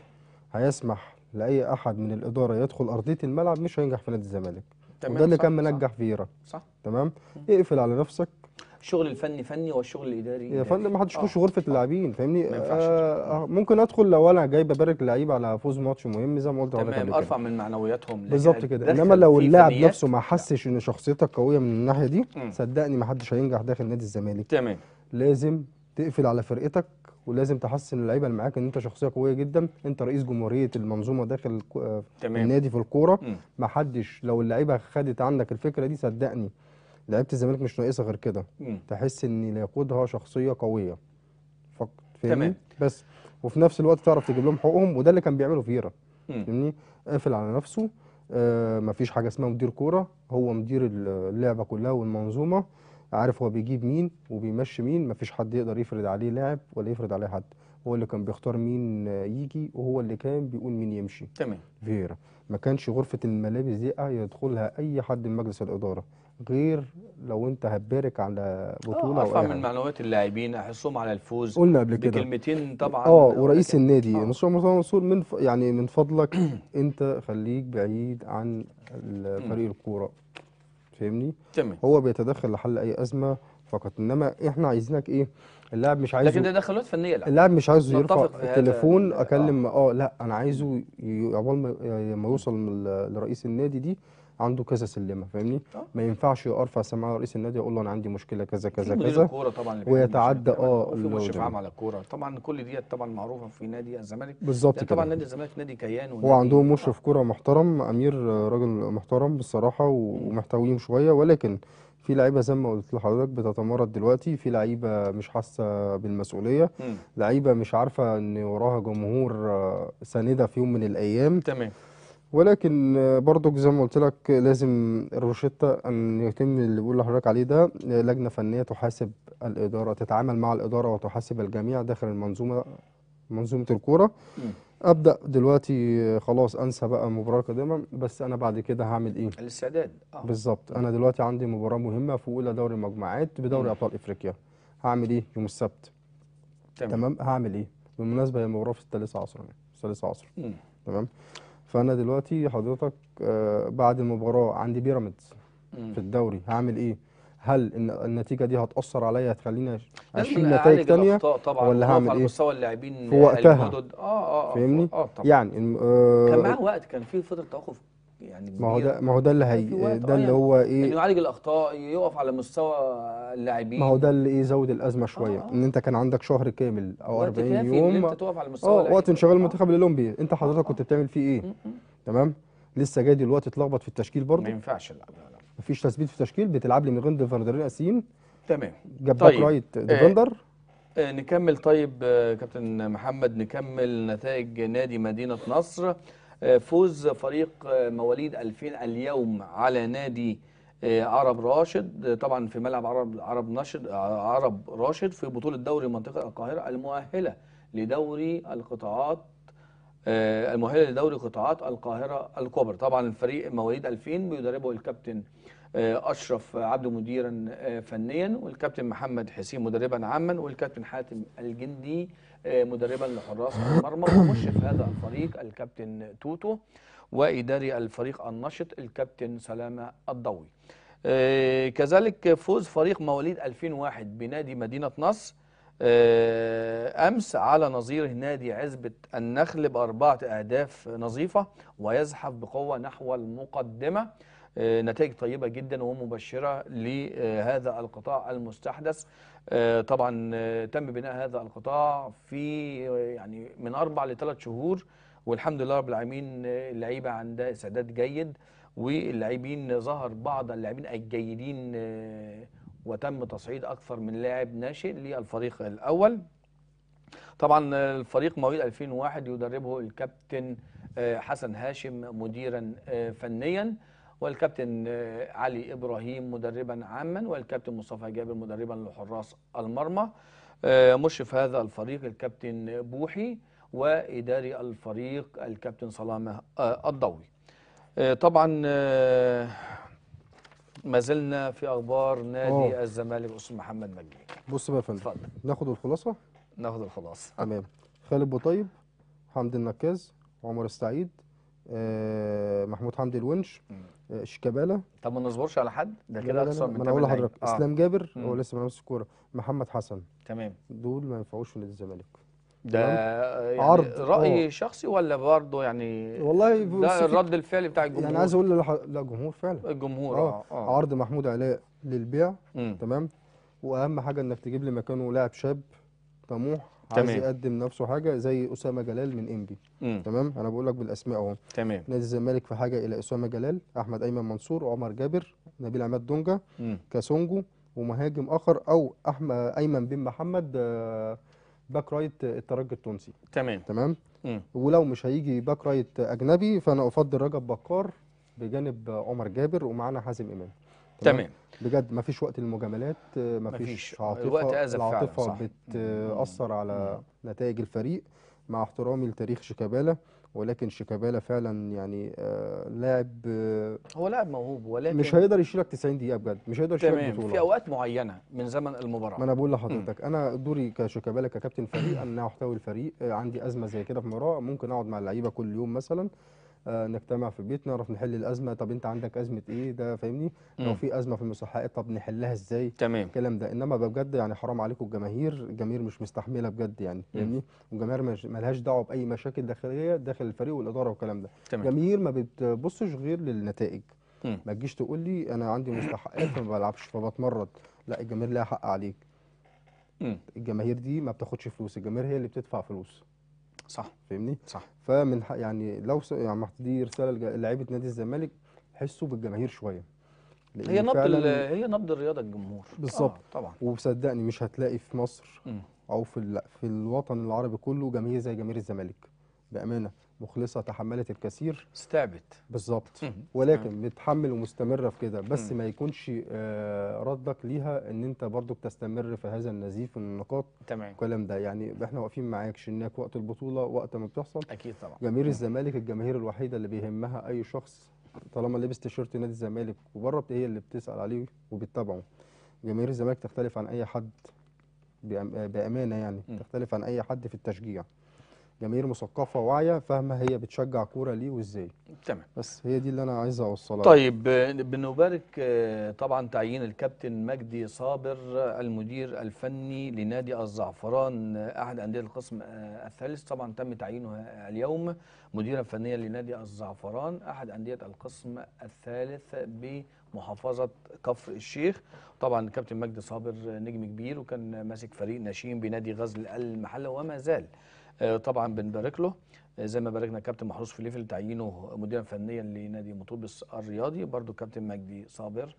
هيسمح لاي احد من الاداره يدخل ارضيه الملعب مش هينجح في نادي الزمالك. تمام. وده اللي صح، كان صح. منجح فيرا. صح. تمام. اقفل على نفسك. الشغل الفني فني والشغل الاداري يا اداري. فندم ما حدش يخش غرفه اللاعبين، فاهمني؟ ما ينفعش. ممكن ادخل لو انا جاي ببارك للعيبه على فوز ماتش مهم زي ما قلت لحضرتك تمام، قبل كده. ارفع من معنوياتهم. لكن بالظبط كده. أتدخل انما لو في اللاعب فنيات، نفسه ما لا. حسش ان شخصيتك قويه من الناحيه دي، مم. صدقني ما حدش هينجح داخل نادي الزمالك. تمام. لازم تقفل على فرقتك، ولازم تحسن اللعيبه اللي معاك ان انت شخصيه قويه جدا، انت رئيس جمهوريه المنظومه داخل تمام. النادي في الكوره. مم. ما حدش لو اللعيبه خدت عندك الفكره دي صدقني لعيبه الزمالك مش ناقصه غير كده، مم. تحس ان اللي يقودها شخصيه قويه فقط. تمام. فاهمني؟ بس وفي نفس الوقت تعرف تجيب لهم حقوقهم، وده اللي كان بيعمله فيرا. مم. فاهمني؟ قافل على نفسه. مفيش حاجه اسمها مدير كوره، هو مدير اللعبه كلها والمنظومه، عارف هو بيجيب مين وبيمشي مين. مفيش حد يقدر يفرض عليه لاعب ولا يفرض عليه حد، هو اللي كان بيختار مين يجي، وهو اللي كان بيقول مين يمشي. تمام. فيرا ما كانش غرفه الملابس دي يدخلها اي حد من مجلس الاداره، غير لو انت هتبارك على بطوله او ارفع اي من حاجه. معنويات اللاعبين، احسهم على الفوز قلنا قبل كده بكلمتين طبعا. ورئيس ولكن النادي مصطفى منصور يعني من فضلك انت خليك بعيد عن فريق الكوره. فاهمني؟ تمام. هو بيتدخل لحل اي ازمه فقط، انما احنا عايزينك ايه؟ اللاعب مش عايزه، لكن ده تدخلات فنيه، لا. اللاعب مش عايزه يرفع نتفق في هذا التليفون اكلم لا انا عايزه عقبال ما يوصل لرئيس النادي دي عنده كذا سلمه. فاهمني؟ ما ينفعش ارفع سماعه رئيس النادي اقول له انا عندي مشكله كذا كذا مدير كذا الكوره طبعا اللي ويتعدى وفي مشرف عام على الكوره طبعا. كل دي طبعا معروفه في نادي الزمالك بالظبط كده. طبعا نادي الزمالك نادي كيان، هو عندهم مشرف كوره محترم، امير راجل محترم بالصراحه ومحتويهم شويه، ولكن في لعيبه زي ما قلت لحضرتك بتتمرد دلوقتي، في لعيبه مش حاسه بالمسؤوليه، لعيبه مش عارفه ان وراها جمهور ساندة في يوم من الايام. تمام. ولكن برضك زي ما قلت لك لازم الروشتة ان يتم اللي بقول لحضرتك عليه ده، لجنه فنيه تحاسب الاداره، تتعامل مع الاداره وتحاسب الجميع داخل منظومه الكوره. ابدا دلوقتي خلاص انسى بقى المباراه القادمه، بس انا بعد كده هعمل ايه؟ الاستعداد. بالظبط. انا دلوقتي عندي مباراه مهمه في اولى دوري المجموعات بدوري ابطال افريقيا، هعمل ايه يوم السبت؟ تمام. هعمل ايه؟ بالمناسبه هي المباراه في الثالثه عصرا، تمام. فانا دلوقتي حضرتك بعد المباراه عندي بيراميدز في الدوري، هعمل ايه؟ هل النتيجه دي هتاثر عليا هتخليني اشيل نتائج ثانيه طبعا، ولا هعمل على ايه مستوى اللاعبين في وقتها؟ الجدد. فاهمني؟ طبعا. يعني كان معاه وقت، كان في فتره توقف يعني ما هو ده اللي ده اللي هو ايه، انه يعالج الاخطاء، يقف على مستوى اللاعبين. ما هو ده اللي زود الازمه شويه. ان انت كان عندك شهر كامل او 40 يوم ان انت تقف على مستوى وقت انشغال المنتخب الاولمبي، انت حضرتك كنت بتعمل فيه ايه؟ تمام. لسه جاي دلوقتي تلخبط في التشكيل برضه؟ ما ينفعش. لا. مفيش تثبيت في التشكيل، بتلعب لي من غير ديفندرين اساسيين. تمام. جاب باك رايت ديفندر. نكمل. طيب كابتن محمد، نكمل نتائج نادي مدينه نصر. فوز فريق مواليد 2000 اليوم على نادي عرب راشد، طبعا في ملعب عرب راشد في بطولة دوري منطقة القاهرة المؤهلة لدوري القطاعات القاهرة الكبرى. طبعا الفريق مواليد 2000 بيدربه الكابتن أشرف عبده مديرا فنيا، والكابتن محمد حسين مدربا عاما، والكابتن حاتم الجندي مدربا لحراس المرمى، ومشرف هذا الفريق الكابتن توتو، وإداري الفريق النشط الكابتن سلامة الضوي. كذلك فوز فريق مواليد 2001 بنادي مدينة نصر أمس على نظيره نادي عزبة النخل ب4 أهداف نظيفة، ويزحف بقوة نحو المقدمة. نتائج طيبة جدا ومبشرة لهذا القطاع المستحدث. طبعا تم بناء هذا القطاع في يعني من 4 ل3 شهور، والحمد لله رب العالمين اللعيبة عندها استعداد جيد، واللاعبين ظهر بعض اللاعبين الجيدين وتم تصعيد أكثر من لاعب ناشئ للفريق الأول. طبعا الفريق مواليد 2001 يدربه الكابتن حسن هاشم مديرا فنيا، والكابتن علي إبراهيم مدربا عاما، والكابتن مصطفى جابر مدربا لحراس المرمى. مشرف هذا الفريق الكابتن بوحي، وإداري الفريق الكابتن سلامة الضوي. طبعا ما زلنا في اخبار نادي الزمالك استاذ محمد مجدي. بص بقى يا فندم، اتفضل ناخد الخلاصه. ناخد الخلاصه. تمام. خالد بوطيب، حمدي النكاز، عمر السعيد، محمود حمدي الونش، شيكابالا. طب ما نصبرش على حد ده لا كده لا لا اكثر لا، من ما انا اقول 8 لحضرتك لعيبه. اسلام جابر هو لسه ما لمسش الكوره، محمد حسن، تمام. دول ما ينفعوش في نادي الزمالك. ده تمام. يعني عرض رأي شخصي ولا برضه يعني والله ده بص الرد الفعلي بتاع يعني عايز الجمهور؟ اقول لا جمهور فعلا. الجمهور عرض محمود علاء للبيع. مم. تمام. واهم حاجه انك تجيب لي مكانه لاعب شاب طموح عايز تمام. يقدم نفسه حاجه زي اسامه جلال من انبي. تمام. انا بقول لك بالاسماء اهو. تمام. نادي الزمالك في حاجه الى اسامه جلال، احمد ايمن منصور، عمر جابر، نبيل عماد دونجا، كاسونجو، ومهاجم اخر او احمد ايمن بن محمد باك رايت الترجي التونسي. تمام. تمام. ولو مش هيجي باك رايت اجنبي فانا افضل رجب بكار بجانب عمر جابر ومعانا حازم امام. تمام. بجد مفيش وقت للمجاملات، مفيش عاطفه. الوقت أزف العاطفه فعلا، صح. بتاثر على نتائج الفريق، مع احترامي لتاريخ شيكابالا، ولكن شيكابالا فعلا يعني لاعب هو لاعب موهوب، ولكن مش هيقدر يشيلك 90 دقيقه بجد، مش هيقدر يشيلك تمام بطوله في اوقات معينه من زمن المباراه. ما انا بقول لحضرتك انا دوري كشيكابالا ككابتن فريق ان انا احتوي الفريق. عندي ازمه زي كده في مباراه، ممكن اقعد مع اللعيبه كل يوم مثلا، نجتمع في البيت نعرف نحل الازمه. طب انت عندك ازمه ايه؟ ده فاهمني. لو في ازمه في المساحات طب نحلها ازاي؟ تمام. الكلام ده. انما بجد يعني حرام عليكم الجماهير مش مستحمله بجد يعني فاهمني. والجماهير مالهاش دعوه باي مشاكل داخليه داخل الفريق والاداره والكلام ده. الجماهير ما بتبصش غير للنتائج. ما تجيش تقول لي انا عندي مستحقات فما بلعبش فبتمرد. لا، الجماهير لها حق عليك. الجماهير دي ما بتاخدش فلوس، الجماهير هي اللي بتدفع فلوس. صح. فاهمني. صح. فمن يعني لو يعني دي رساله للاعيبه نادي الزمالك، حسوا بالجماهير شويه. هي نبض فعلا هي نبض الرياضه الجمهور. بالظبط. طبعا. وصدقني مش هتلاقي في مصر او في الوطن العربي كله جماهير زي جماهير الزمالك. بامانه مخلصه، تحملت الكثير، استعبت بالظبط. ولكن بتحمل ومستمره في كده، بس ما يكونش ردك ليها ان انت برضو بتستمر في هذا النزيف من النقاط. تمام. الكلام ده يعني احنا واقفين معاك شناك وقت البطوله وقت ما بتحصل. اكيد طبعا. جماهير الزمالك الجماهير الوحيده اللي بيهمها اي شخص طالما لبس تيشيرت نادي الزمالك وبره هي اللي بتسال عليه وبتتابعه. جماهير الزمالك تختلف عن اي حد بامانه يعني، تختلف عن اي حد في التشجيع. جماهير مثقفه واعيه فاهمه هي بتشجع كوره ليه وازاي. تمام. بس هي دي اللي انا عايز اوصلها. طيب بنبارك طبعا تعيين الكابتن مجدي صابر المدير الفني لنادي الزعفران احد انديه القسم الثالث. طبعا تم تعيينه اليوم مديرا فنيا لنادي الزعفران احد انديه القسم الثالث بمحافظه كفر الشيخ. طبعا الكابتن مجدي صابر نجم كبير وكان ماسك فريق ناشئين بنادي غزل المحله وما زال. طبعا بنبارك له زي ما باركنا كابتن محروس فليفل تعيينه مديرا فنيا لنادي مطوبس الرياضي، برضو كابتن مجدي صابر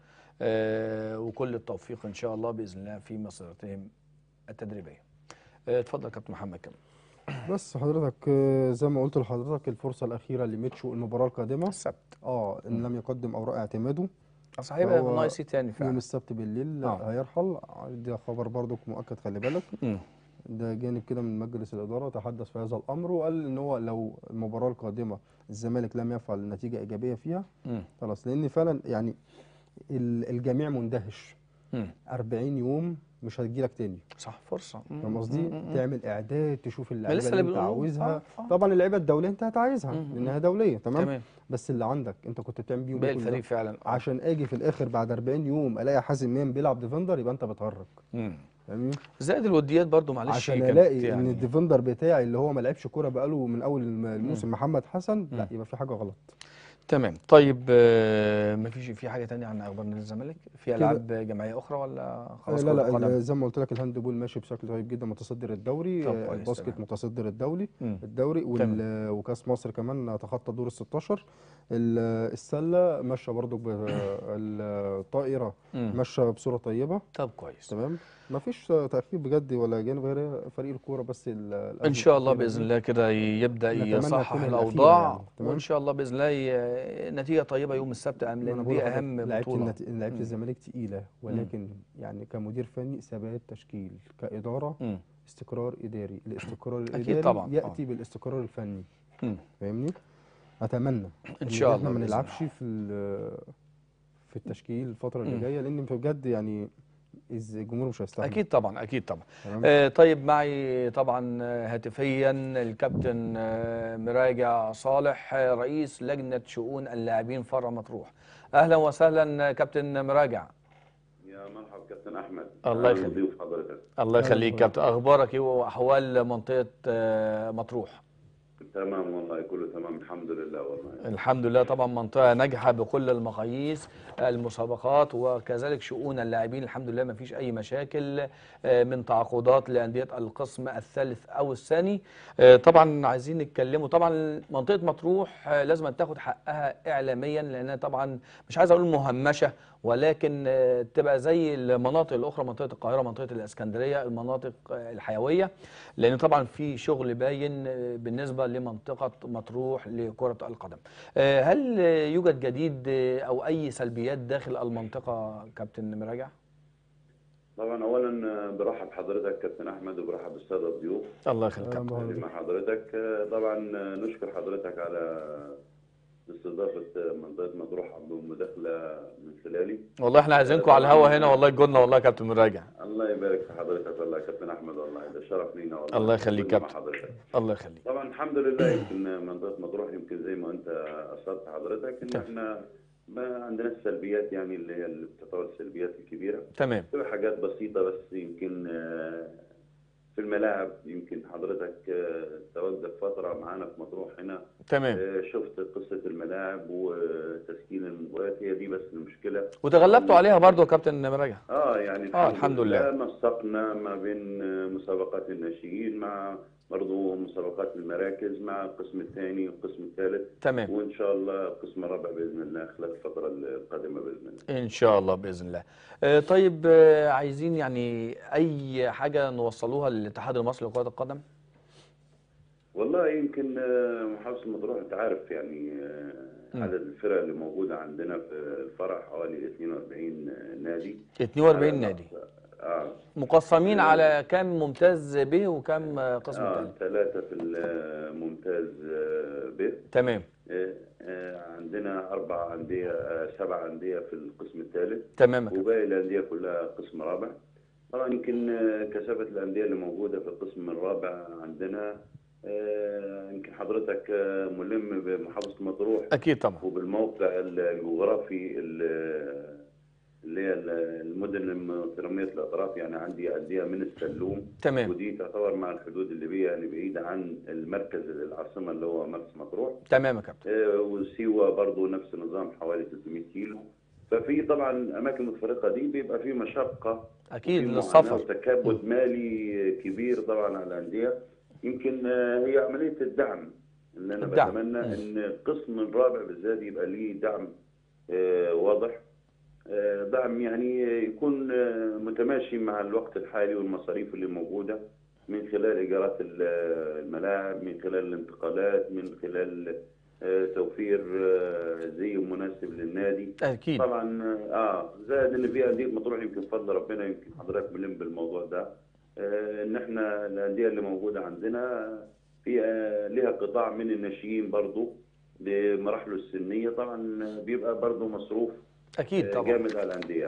وكل التوفيق ان شاء الله باذن الله في مسيرتهم التدريبيه. اتفضل كابتن محمد كمل. بس حضرتك زي ما قلت لحضرتك الفرصه الاخيره لميتشو المباراه القادمه السبت. ان لم يقدم اوراق اعتماده صح، هيبقى في نايسي تاني فعلا يوم السبت بالليل هيرحل. ده خبر برضك مؤكد، خلي بالك. ده جانب كده من مجلس الإدارة تحدث في هذا الأمر وقال إن هو لو المباراة القادمة الزمالك لم يفعل نتيجة إيجابية فيها خلاص، لأن فعلا يعني الجميع مندهش. 40 يوم مش هتجيلك تاني. صح، فرصة. فاهم قصدي؟ تعمل إعداد، تشوف اللعيبة اللي أنت عاوزها. طبعا اللعيبة الدولية أنت هتعايزها لأنها دولية. تمام. بس اللي عندك أنت كنت بتعمل بيهم باقي الفريق فعلا. عشان أجي في الآخر بعد 40 يوم ألاقي حازم امام بيلعب ديفندر يبقى أنت بتهرج. فاهمني؟ زائد الوديات برضو معلش عشان الاقي يعني ان الديفندر بتاعي اللي هو ما لعبش كوره بقاله من اول الموسم محمد حسن، لا يبقى في حاجه غلط. تمام. طيب مفيش في حاجه ثانيه عن اخبار نادي الزمالك؟ في العاب جماعيه اخرى ولا خلاص؟ لا زي ما قلت لك الهاند بول ماشي بشكل طيب جدا، متصدر الدوري. الباسكت متصدر الدوري وكاس مصر كمان تخطى دور ال 16. السله ماشيه برضو، الطائره ماشيه بصوره طيبه. طب كويس. تمام. ما فيش تاخير بجد ولا جانب غير فريق الكوره بس. ان شاء الله باذن الله كده يبدا يصحح الاوضاع يعني. وان شاء الله باذن الله نتيجه طيبه يوم السبت، لان دي اهم بطوله. لعيبه الزمالك تقيله، ولكن يعني كمدير فني ثبات تشكيل، كاداره استقرار اداري. الاستقرار الاداري طبعا. ياتي بالاستقرار الفني. فاهمني؟ اتمنى ان شاء الله احنا ما بإذن نلعبش الله. في التشكيل الفتره اللي مم. جايه، لان بجد يعني الجمهور مش هيستحمل. اكيد طبعا، اكيد طبعا. تمام. طيب، معي طبعا هاتفيا الكابتن مراجع صالح، رئيس لجنة شؤون اللاعبين فرع مطروح. اهلا وسهلا كابتن مراجع. يا مرحبا كابتن احمد، الله اهلا يخليك. بضيوف حضرتك. الله أهلا يخليك بحضرتك. كابتن، اخبارك ايه واحوال منطقة مطروح؟ تمام والله، كله تمام الحمد لله والله. الحمد لله، طبعا منطقة ناجحة بكل المقاييس، المسابقات وكذلك شؤون اللاعبين الحمد لله ما فيش أي مشاكل من تعاقدات لأندية القسم الثالث أو الثاني. طبعا عايزين نتكلموا، طبعا منطقة مطروح لازم تاخد حقها إعلاميا، لأنها طبعا مش عايز أقول مهمشة، ولكن تبقى زي المناطق الأخرى، منطقة القاهرة، منطقة الإسكندرية، المناطق الحيوية، لأن طبعا في شغل باين بالنسبة لمنطقة مطروح لكرة القدم. هل يوجد جديد أو أي سلبيات داخل المنطقة كابتن مراجع؟ طبعا اولا برحب حضرتك كابتن احمد، وبرحب بالساده الضيوف الله يخليك أهلا كابتن. اللي بحضرتك. مع حضرتك. طبعا نشكر حضرتك على استضافه منطقه مطروح بمداخله من خلالي. والله احنا عايزينكم على الهوا هنا، والله تجولنا والله يا كابتن مراجع. الله يبارك في حضرتك والله يا كابتن احمد، والله ده شرف لينا والله. الله يخليك وجودنا مع كابتن. حضرتك. الله يخليك. طبعا الحمد لله، يمكن منطقه مطروح يمكن زي ما انت اثرت حضرتك ان تمام. احنا ما عندناش سلبيات، يعني اللي هي اللي بتعتبر السلبيات الكبيره. تمام. بتبقى حاجات بسيطه بس، يمكن في الملاعب يمكن حضرتك تواجدك فتره معانا في مطروح هنا. تمام. شفت قصه الملاعب وتسكين المباريات، هي دي بس المشكله. وتغلبتوا عليها برضو يا كابتن مراجع. يعني الحمد لله. نسقنا ما بين مسابقات الناشئين مع برضه مسابقات المراكز مع القسم الثاني والقسم الثالث. تمام. وان شاء الله القسم الرابع باذن الله خلال الفتره القادمه باذن الله. ان شاء الله باذن الله. طيب، عايزين يعني اي حاجه نوصلوها للاتحاد المصري لكره القدم؟ والله يمكن محافظه مطروح انت عارف يعني عدد الفرق اللي موجوده عندنا في الفرع حوالي 42 نادي. 42 نادي اه مقسمين على كام ممتاز به وكام قسم ثاني؟ 3 في الممتاز ب. تمام. عندنا 4 أندية 7 أندية في القسم الثالث. تمام يا كابتن. وباقي الأندية كلها قسم رابع. طبعا يمكن كثافة الأندية اللي موجودة في القسم الرابع عندنا يمكن حضرتك ملم بمحافظة مطروح. اكيد طبعا. وبالموقع الجغرافي اللي هي المدن المترامية الأطراف، يعني عندي أندية من السلوم. تمام. ودي تعتبر مع الحدود الليبية، يعني بعيدة عن المركز العاصمة اللي هو مرسى مطروح. تمام يا كابتن. وسيوة برضو نفس النظام حوالي 300 كيلو. ففي طبعا الأماكن المتفرقة دي بيبقى في مشقة اكيد وفي للسفر. معاناة وتكبد مالي كبير طبعا على الأندية. يمكن هي عملية الدعم اللي أنا بتمنى إن القسم الرابع بالذات يبقى ليه دعم واضح. دعم يعني يكون متماشي مع الوقت الحالي والمصاريف اللي موجودة، من خلال إيجارات الملاعب، من خلال الانتقالات، من خلال توفير زي مناسب للنادي. اكيد طبعا زائد ان في انديه مطروح يمكن بفضل ربنا، يمكن حضرتك ملم بالموضوع ده، ان احنا الانديه اللي موجوده عندنا في لها قطاع من الناشئين برضو بمراحله السنيه، طبعا بيبقى برضو مصروف اكيد طبعا جامد على الانديه.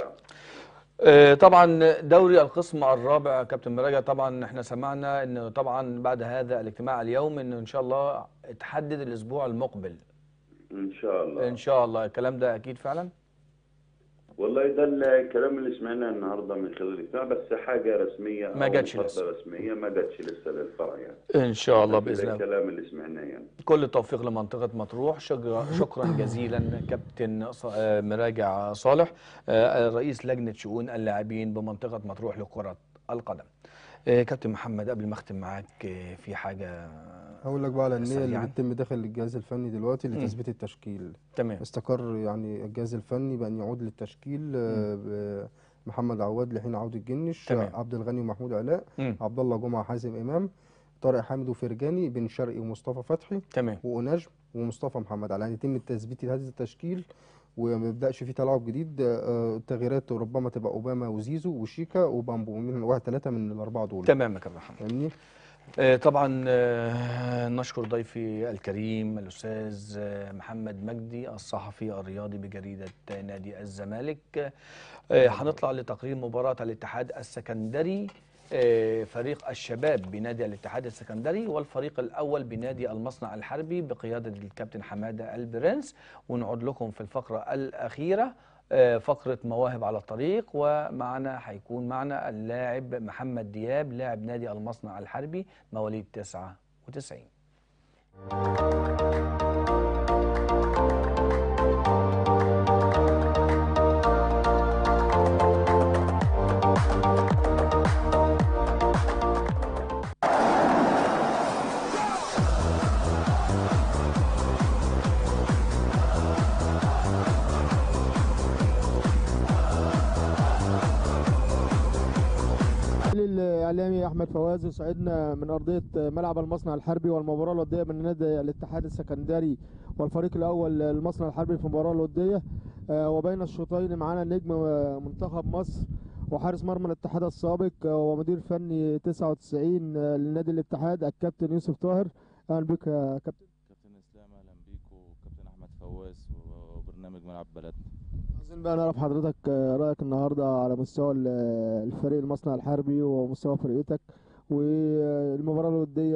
طبعا دوري القسم الرابع كابتن مراجع، طبعا احنا سمعنا ان طبعا بعد هذا الاجتماع اليوم ان ان شاء الله تحدد الاسبوع المقبل. ان شاء الله. ان شاء الله الكلام ده اكيد فعلا. والله ده الكلام اللي سمعناه النهارده من خلال الاجتماع، بس حاجه رسميه ما جاتش لسه. رسميه ما جاتش لسه للفرع يعني. ان شاء الله باذن الله. الكلام اللي سمعناه يعني. كل التوفيق لمنطقه مطروح. شكرا جزيلا كابتن مراجع صالح، رئيس لجنه شؤون اللاعبين بمنطقه مطروح لكره القدم. كابتن محمد، قبل ما اختم معاك في حاجه هقول لك بقى على النية اللي سريعاً. بتتم داخل الجهاز الفني دلوقتي لتثبيت التشكيل. تمام. استقر يعني الجهاز الفني بأن يعود للتشكيل محمد عواد لحين عودة الجنش، تمام. عبد الغني ومحمود علاء، مم. عبد الله جمعة، حازم إمام، طارق حامد وفرجاني، بن شرقي ومصطفى فتحي، تمام. ونجم ومصطفى محمد علي. يعني يتم تثبيت هذا التشكيل وما يبداش فيه تلاعب جديد. التغييرات ربما تبقى اوباما وزيزو وشيكا وبامبو من 1-3 من الاربعه دول. تمام يا كابتن محمد. فاهمني؟ طبعا نشكر ضيفي الكريم الأستاذ محمد مجدي الصحفي الرياضي بجريدة نادي الزمالك. هنطلع لتقرير مباراة الاتحاد السكندري، فريق الشباب بنادي الاتحاد السكندري والفريق الأول بنادي المصنع الحربي بقيادة الكابتن حمادة البرنس، ونعود لكم في الفقرة الأخيرة فقرة مواهب على الطريق. ومعنا هيكون معنا اللاعب محمد دياب لاعب نادي المصنع الحربي مواليد 99. الإعلامي أحمد فواز يسعدنا من أرضية ملعب المصنع الحربي والمباراة الودية بين نادي الاتحاد السكندري والفريق الأول المصنع الحربي في المباراة الودية. وبين الشوطين معانا نجم منتخب مصر وحارس مرمى الاتحاد السابق ومدير فني 99 لنادي الاتحاد الكابتن يوسف طاهر. أهلا بك يا كابتن. كابتن اسلام اهلا بيك، وكابتن احمد فواز وبرنامج ملعب بلد. عايزين بقى نعرف حضرتك رأيك النهارده على مستوى الفريق المصنع الحربي ومستوى فرقتك والمباراة الودية،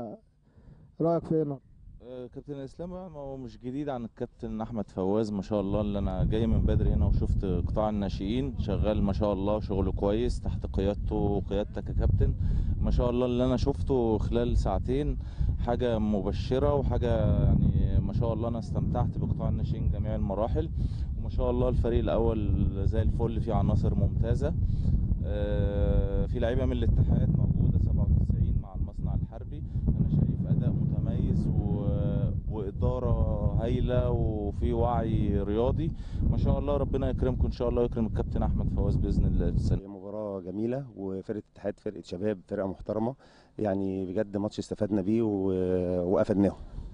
رأيك فين النهارده؟ كابتن اسلام ما هو مش جديد عن الكابتن احمد فواز ما شاء الله، اللي انا جاي من بدري هنا وشفت قطاع الناشئين شغال ما شاء الله، شغله كويس تحت قيادته وقيادتك يا كابتن ما شاء الله. اللي انا شفته خلال ساعتين حاجة مبشرة وحاجة يعني ما شاء الله. انا استمتعت بقطاع الناشئين جميع المراحل، وما شاء الله الفريق الاول زي الفل، فيه عناصر ممتازة، في لعيبة من الاتحاد موجودة 97 مع المصنع الحربي. انا شايف اداء متميز وإدارة هايلة وفي وعي رياضي ما شاء الله. ربنا يكرمكم إن شاء الله ويكرم الكابتن أحمد فواز بإذن الله. مباراة جميلة، وفرقة الاتحاد فرقة شباب، فرقة محترمة يعني، بجد ماتش استفدنا بيه وأفدناهم.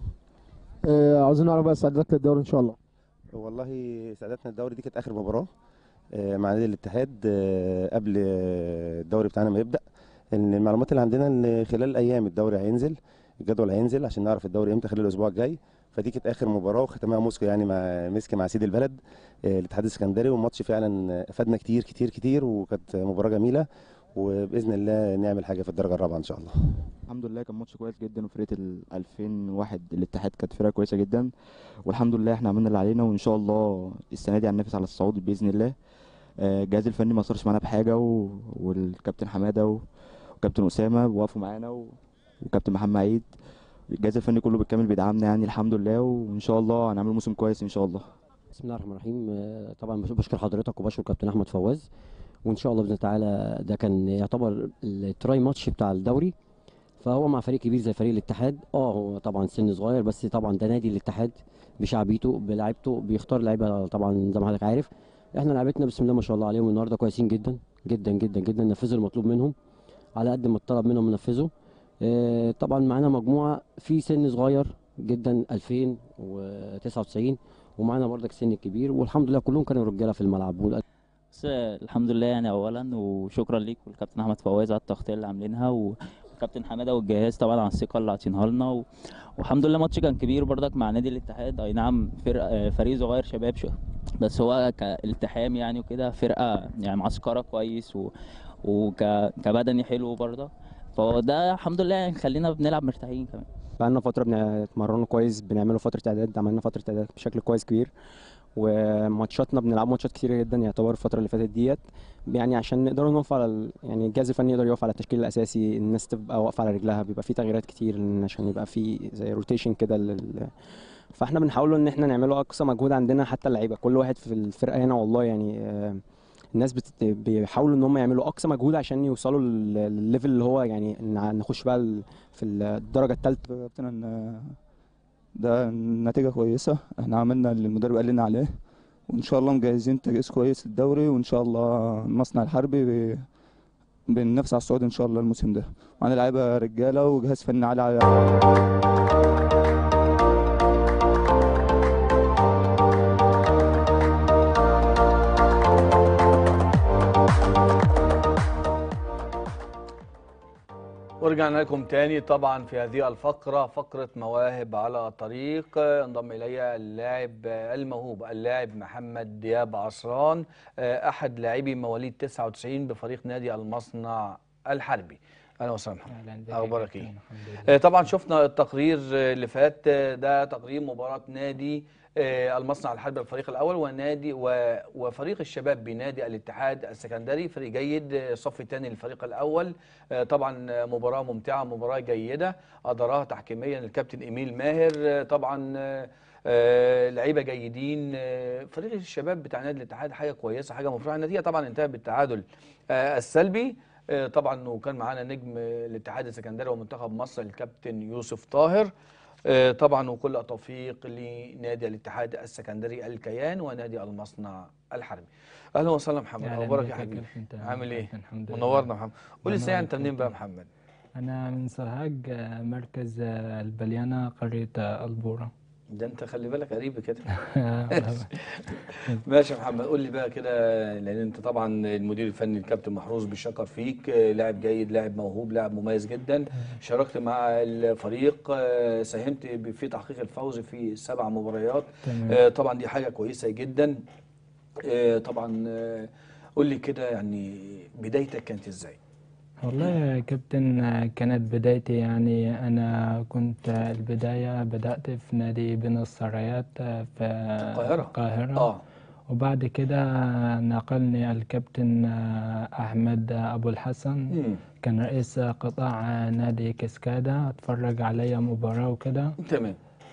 عاوزين نعرف بقى استعدادات للدوري إن شاء الله. والله استعداداتنا للدوري دي كانت آخر مباراة مع نادي الاتحاد قبل الدوري بتاعنا ما يبدأ. إن المعلومات اللي عندنا إن خلال أيام الدوري هينزل، الجدول هينزل عشان نعرف الدوري امتى خلال الاسبوع الجاي. فدي كانت اخر مباراه وختمها موسكو يعني مع سيد البلد الاتحاد السكندري، والماتش فعلا افادنا كتير كتير كتير، وكانت مباراه جميله، وباذن الله نعمل حاجه في الدرجه الرابعه ان شاء الله. الحمد لله كان ماتش كويس جدا، وفرقه ال 2001 الاتحاد كانت فرقه كويسه جدا، والحمد لله احنا عملنا اللي علينا، وان شاء الله السنه دي هننافس على الصعود باذن الله. الجهاز الفني ما صارش معانا بحاجه، والكابتن حماده وكابتن اسامه وقفوا معانا، وكابتن محمد عيد، الجهاز الفني كله بالكامل بيدعمنا يعني الحمد لله، وان شاء الله هنعمل موسم كويس ان شاء الله. بسم الله الرحمن الرحيم. طبعا بشكر حضرتك وبشكر كابتن احمد فواز، وان شاء الله باذن الله تعالى ده كان يعتبر التراي ماتش بتاع الدوري، فهو مع فريق كبير زي فريق الاتحاد. هو طبعا سن صغير، بس طبعا ده نادي الاتحاد بشعبيته بلاعيبته بيختار لعيبه طبعا زي ما حضرتك عارف. احنا لعيبتنا بسم الله ما شاء الله عليهم النهارده كويسين جدا جدا جدا جدا، نفذوا المطلوب منهم على قد ما الطلب منهم نفذوا. طبعا معانا مجموعه في سن صغير جدا 2099، ومعانا برضك سن كبير، والحمد لله كلهم كانوا رجاله في الملعب. بس الحمد لله يعني اولا، وشكرا ليك والكابتن احمد فواز على التغطيه اللي عاملينها، وكابتن حماده والجهاز طبعا على الثقه اللي عاطينها لنا، والحمد لله ماتش كان كبير برضك مع نادي الاتحاد. اي نعم فريق صغير شباب بس هو كالتحام يعني وكده فرقه يعني معسكره كويس وكبدني حلو برضه، فده الحمد لله يعني خلينا بنلعب مرتاحين. كمان بقالنا فتره بنتمرنوا كويس، بنعملوا فتره اعداد، عملنا فتره اعداد بشكل كويس كبير، وماتشاتنا بنلعب ماتشات كتيره جدا يعتبر الفتره اللي فاتت ديت، يعني عشان نقدر نقف على يعني الجهاز الفني يقدر يقف على التشكيل الاساسي، الناس تبقى واقفه على رجلها، بيبقى في تغييرات كتير عشان يبقى في زي روتيشن كده فاحنا بنحاول ان احنا نعمله اقصى مجهود عندنا، حتى اللعيبه كل واحد في الفرقه هنا والله يعني الناس بيحاولوا ان هم يعملوا اقصى مجهود عشان يوصلوا للليفل اللي هو يعني نخش بقى في الدرجه الثالثه. ده نتيجه كويسه، احنا عملنا اللي المدرب قال لنا عليه، وان شاء الله مجهزين تجهيز كويس للدوري، وان شاء الله المصنع الحربي بننافس على الصعود ان شاء الله الموسم ده، معانا لعيبه رجاله وجهاز فني عالي. ورجعنا لكم تاني طبعا في هذه الفقرة، فقرة مواهب على الطريق. انضم إلي اللاعب الموهوب اللاعب محمد دياب عصران، أحد لاعبي مواليد 99 بفريق نادي المصنع الحربي. أهلا وسهلا محمد، أخبارك إيه؟ طبعا شفنا التقرير اللي فات، ده تقرير مباراة نادي المصنع الحربي الفريق الاول وفريق الشباب بنادي الاتحاد السكندري، فريق جيد، الصف الثاني للفريق الاول. طبعا مباراه ممتعه، مباراه جيده ادارها تحكيميا الكابتن ايميل ماهر. طبعا لعيبه جيدين. فريق الشباب بتاع نادي الاتحاد حاجه كويسه، حاجه مفرحه. النتيجه طبعا انتهت بالتعادل السلبي. طبعا وكان معانا نجم الاتحاد السكندري ومنتخب مصر الكابتن يوسف طاهر. طبعا وكل التوفيق لنادي الاتحاد السكندري الكيان ونادي المصنع الحربي. اهلا وسهلا محمد، اخبارك يا حبيبي؟ عامل ايه؟ منورنا محمد. قول لي ساعه انت منين بقى محمد؟ انا من سوهاج، مركز البليانه، قريه البوره. ده انت خلي بالك قريب كده. ماشي يا محمد، قول لي بقى كده، لان انت طبعا المدير الفني الكابتن محروس بيشكر فيك، لاعب جيد، لاعب موهوب، لاعب مميز جدا. شاركت مع الفريق، ساهمت في تحقيق الفوز في 7 مباريات. طبعا دي حاجه كويسه جدا. طبعا قول لي كده يعني بدايتك كانت ازاي؟ والله يا كابتن، كانت بدايتي يعني أنا كنت البداية بدأت في نادي بين السرايات في القاهرة. وبعد كده نقلني الكابتن أحمد أبو الحسن، كان رئيس قطاع نادي كاسكادا، اتفرج عليا مباراة وكده. تمام.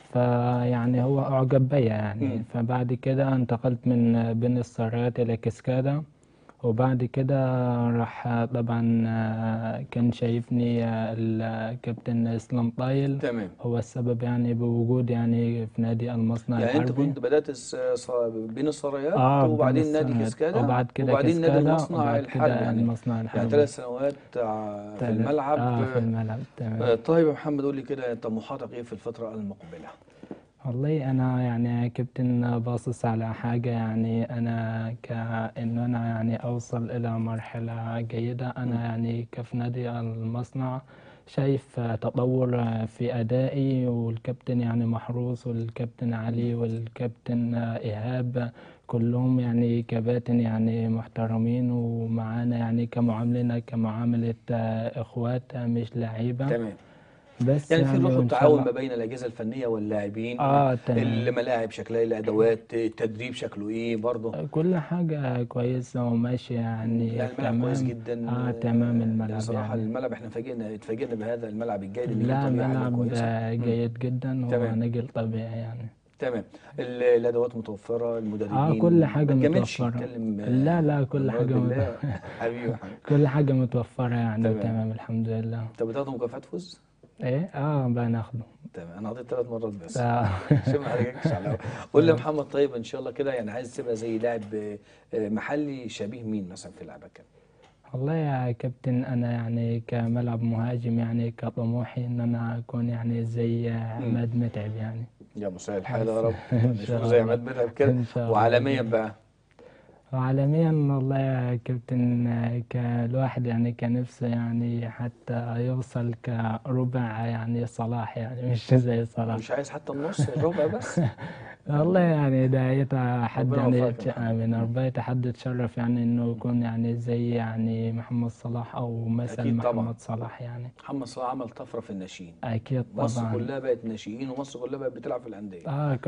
فيعني هو أعجب بيا يعني. فبعد كده انتقلت من بين السرايات إلى كاسكادا. وبعد كده راح طبعا كان شايفني الكابتن اسلام طايل. تمام. هو السبب يعني بوجود يعني في نادي المصنع يعني الحربي. انت كنت بدأت بين السرايات وبعدين نادي كاسكادا وبعدين نادي المصنع الحربي، يعني المصنع الحربي يعني 3 سنوات في الملعب. في الملعب. تمام. طيب يا محمد قول لي كده، طموحاتك ايه في الفترة المقبلة؟ والله انا يعني كابتن باصص على حاجه، يعني انا كأن انا يعني اوصل الى مرحله جيده. انا يعني كفي نادي المصنع شايف تطور في ادائي، والكابتن يعني محروس والكابتن علي والكابتن ايهاب كلهم يعني كباتن يعني محترمين، ومعانا يعني كمعاملنا كمعامله اخوات مش لعيبه. تمام. بس يعني في روح التعاون ما بين الاجهزه الفنيه واللاعبين. تمام. الملاعب شكلها ايه، الادوات، التدريب شكله ايه برضه؟ كل حاجه كويسه وماشيه يعني الملعب كويس جدا. تمام. الملعب يعني صراحه يعني الملعب احنا اتفاجئنا بهذا الملعب الجيد اللي لا، ملعب كويسه. جيد جدا. هو نجل طبيعي يعني. تمام. الادوات متوفره، المدربين كل حاجه متوفره. لا كل حاجه حبيبي كل حاجه متوفره يعني. تمام الحمد لله. انت بتاخدوا مكافآت فوز؟ ايه بقى ناخده. تمام. انا قضيت 3 مرات بس. عشان ما احرجكش على قول لي يا محمد، طيب ان شاء الله كده يعني عايز تبقى زي لاعب محلي شبيه مين مثلا في لعبك؟ والله يا كابتن انا يعني كملعب مهاجم، يعني كطموحي ان انا اكون يعني زي عماد متعب يعني. يا مساء الحال يا رب. نشوف زي عماد متعب كده. وعالميا بقى؟ وعالميا والله يا كابتن الواحد يعني كان نفسه يعني حتى يوصل كربع يعني صلاح، يعني مش زي صلاح. مش عايز حتى النص، الربع بس؟ والله يعني ده حد يعني من ربنا حد يتشرف يعني انه يكون يعني زي يعني محمد صلاح او مثلا محمد صلاح. يعني محمد صلاح عمل طفره في الناشئين. اكيد طبعا. مصر كلها بقت ناشئين، ومصر كلها بقت بتلعب في الانديه.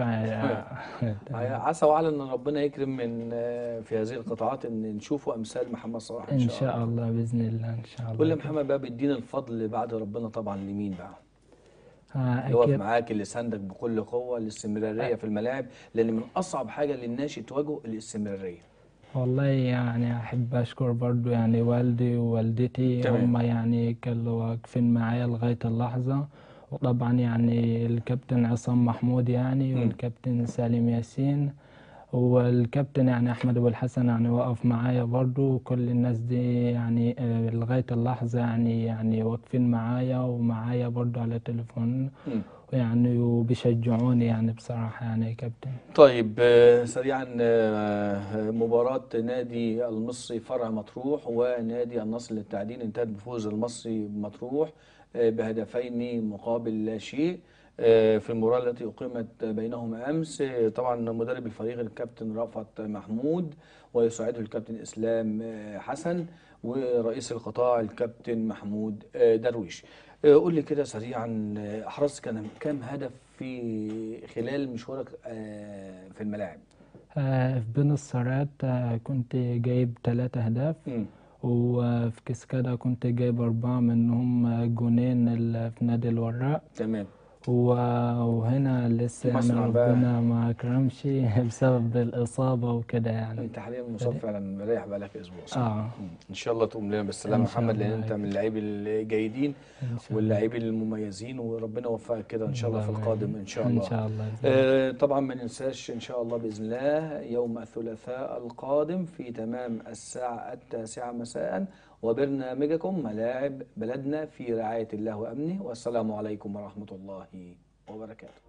كان عسى وعلى ان ربنا يكرم من في هذه القطاعات ان نشوفوا امثال محمد صلاح ان شاء الله باذن الله. ان شاء الله. قول لي محمد بقى، بيدينا الفضل بعد ربنا طبعا لمين بقى؟ اللي واقف معاك، اللي ساندك بكل قوه، الاستمراريه في الملاعب، لان من اصعب حاجه للناشئ تواجهه الاستمراريه. والله يعني احب اشكر برضو يعني والدي ووالدتي، هم يعني كانوا واقفين معايا لغايه اللحظه. وطبعا يعني الكابتن عصام محمود يعني والكابتن سالم ياسين والكابتن يعني احمد ابو الحسن يعني وقف معايا برضو. كل الناس دي يعني لغايه اللحظه يعني واقفين معايا ومعايا برضو على التليفون يعني وبيشجعوني يعني بصراحه يعني يا كابتن. طيب سريعا، مباراه نادي المصري فرع مطروح ونادي النصر للتعدين انتهت بفوز المصري مطروح بهدفين مقابل لا شيء في المباراة التي أقيمت بينهم أمس. طبعا مدرب الفريق الكابتن رأفت محمود، ويساعده الكابتن إسلام حسن، ورئيس القطاع الكابتن محمود درويش. قول لي كده سريعا، أحرزت كام هدف في خلال مشوارك في الملاعب؟ في بين السارات كنت جايب 3 أهداف، وفي كاسكادا كنت جايب 4 منهم جونين في نادي الوراق. تمام. وهنا لسه يعني ربنا ما أكرمش بسبب الإصابة وكده يعني. أنت حاليا مصاب فعلا، مريح بقالك أسبوع صح؟ إن شاء الله تقوم لنا بالسلامة يا محمد، لأن أنت من اللاعبين الجيدين واللاعبين المميزين، وربنا يوفقك كده إن شاء الله في القادم إن شاء الله. إن شاء الله. طبعا ما ننساش إن شاء الله بإذن الله يوم الثلاثاء القادم في تمام الساعة 9 مساء، وبرنامجكم ملاعب بلدنا في رعاية الله وأمنه، والسلام عليكم ورحمة الله وبركاته.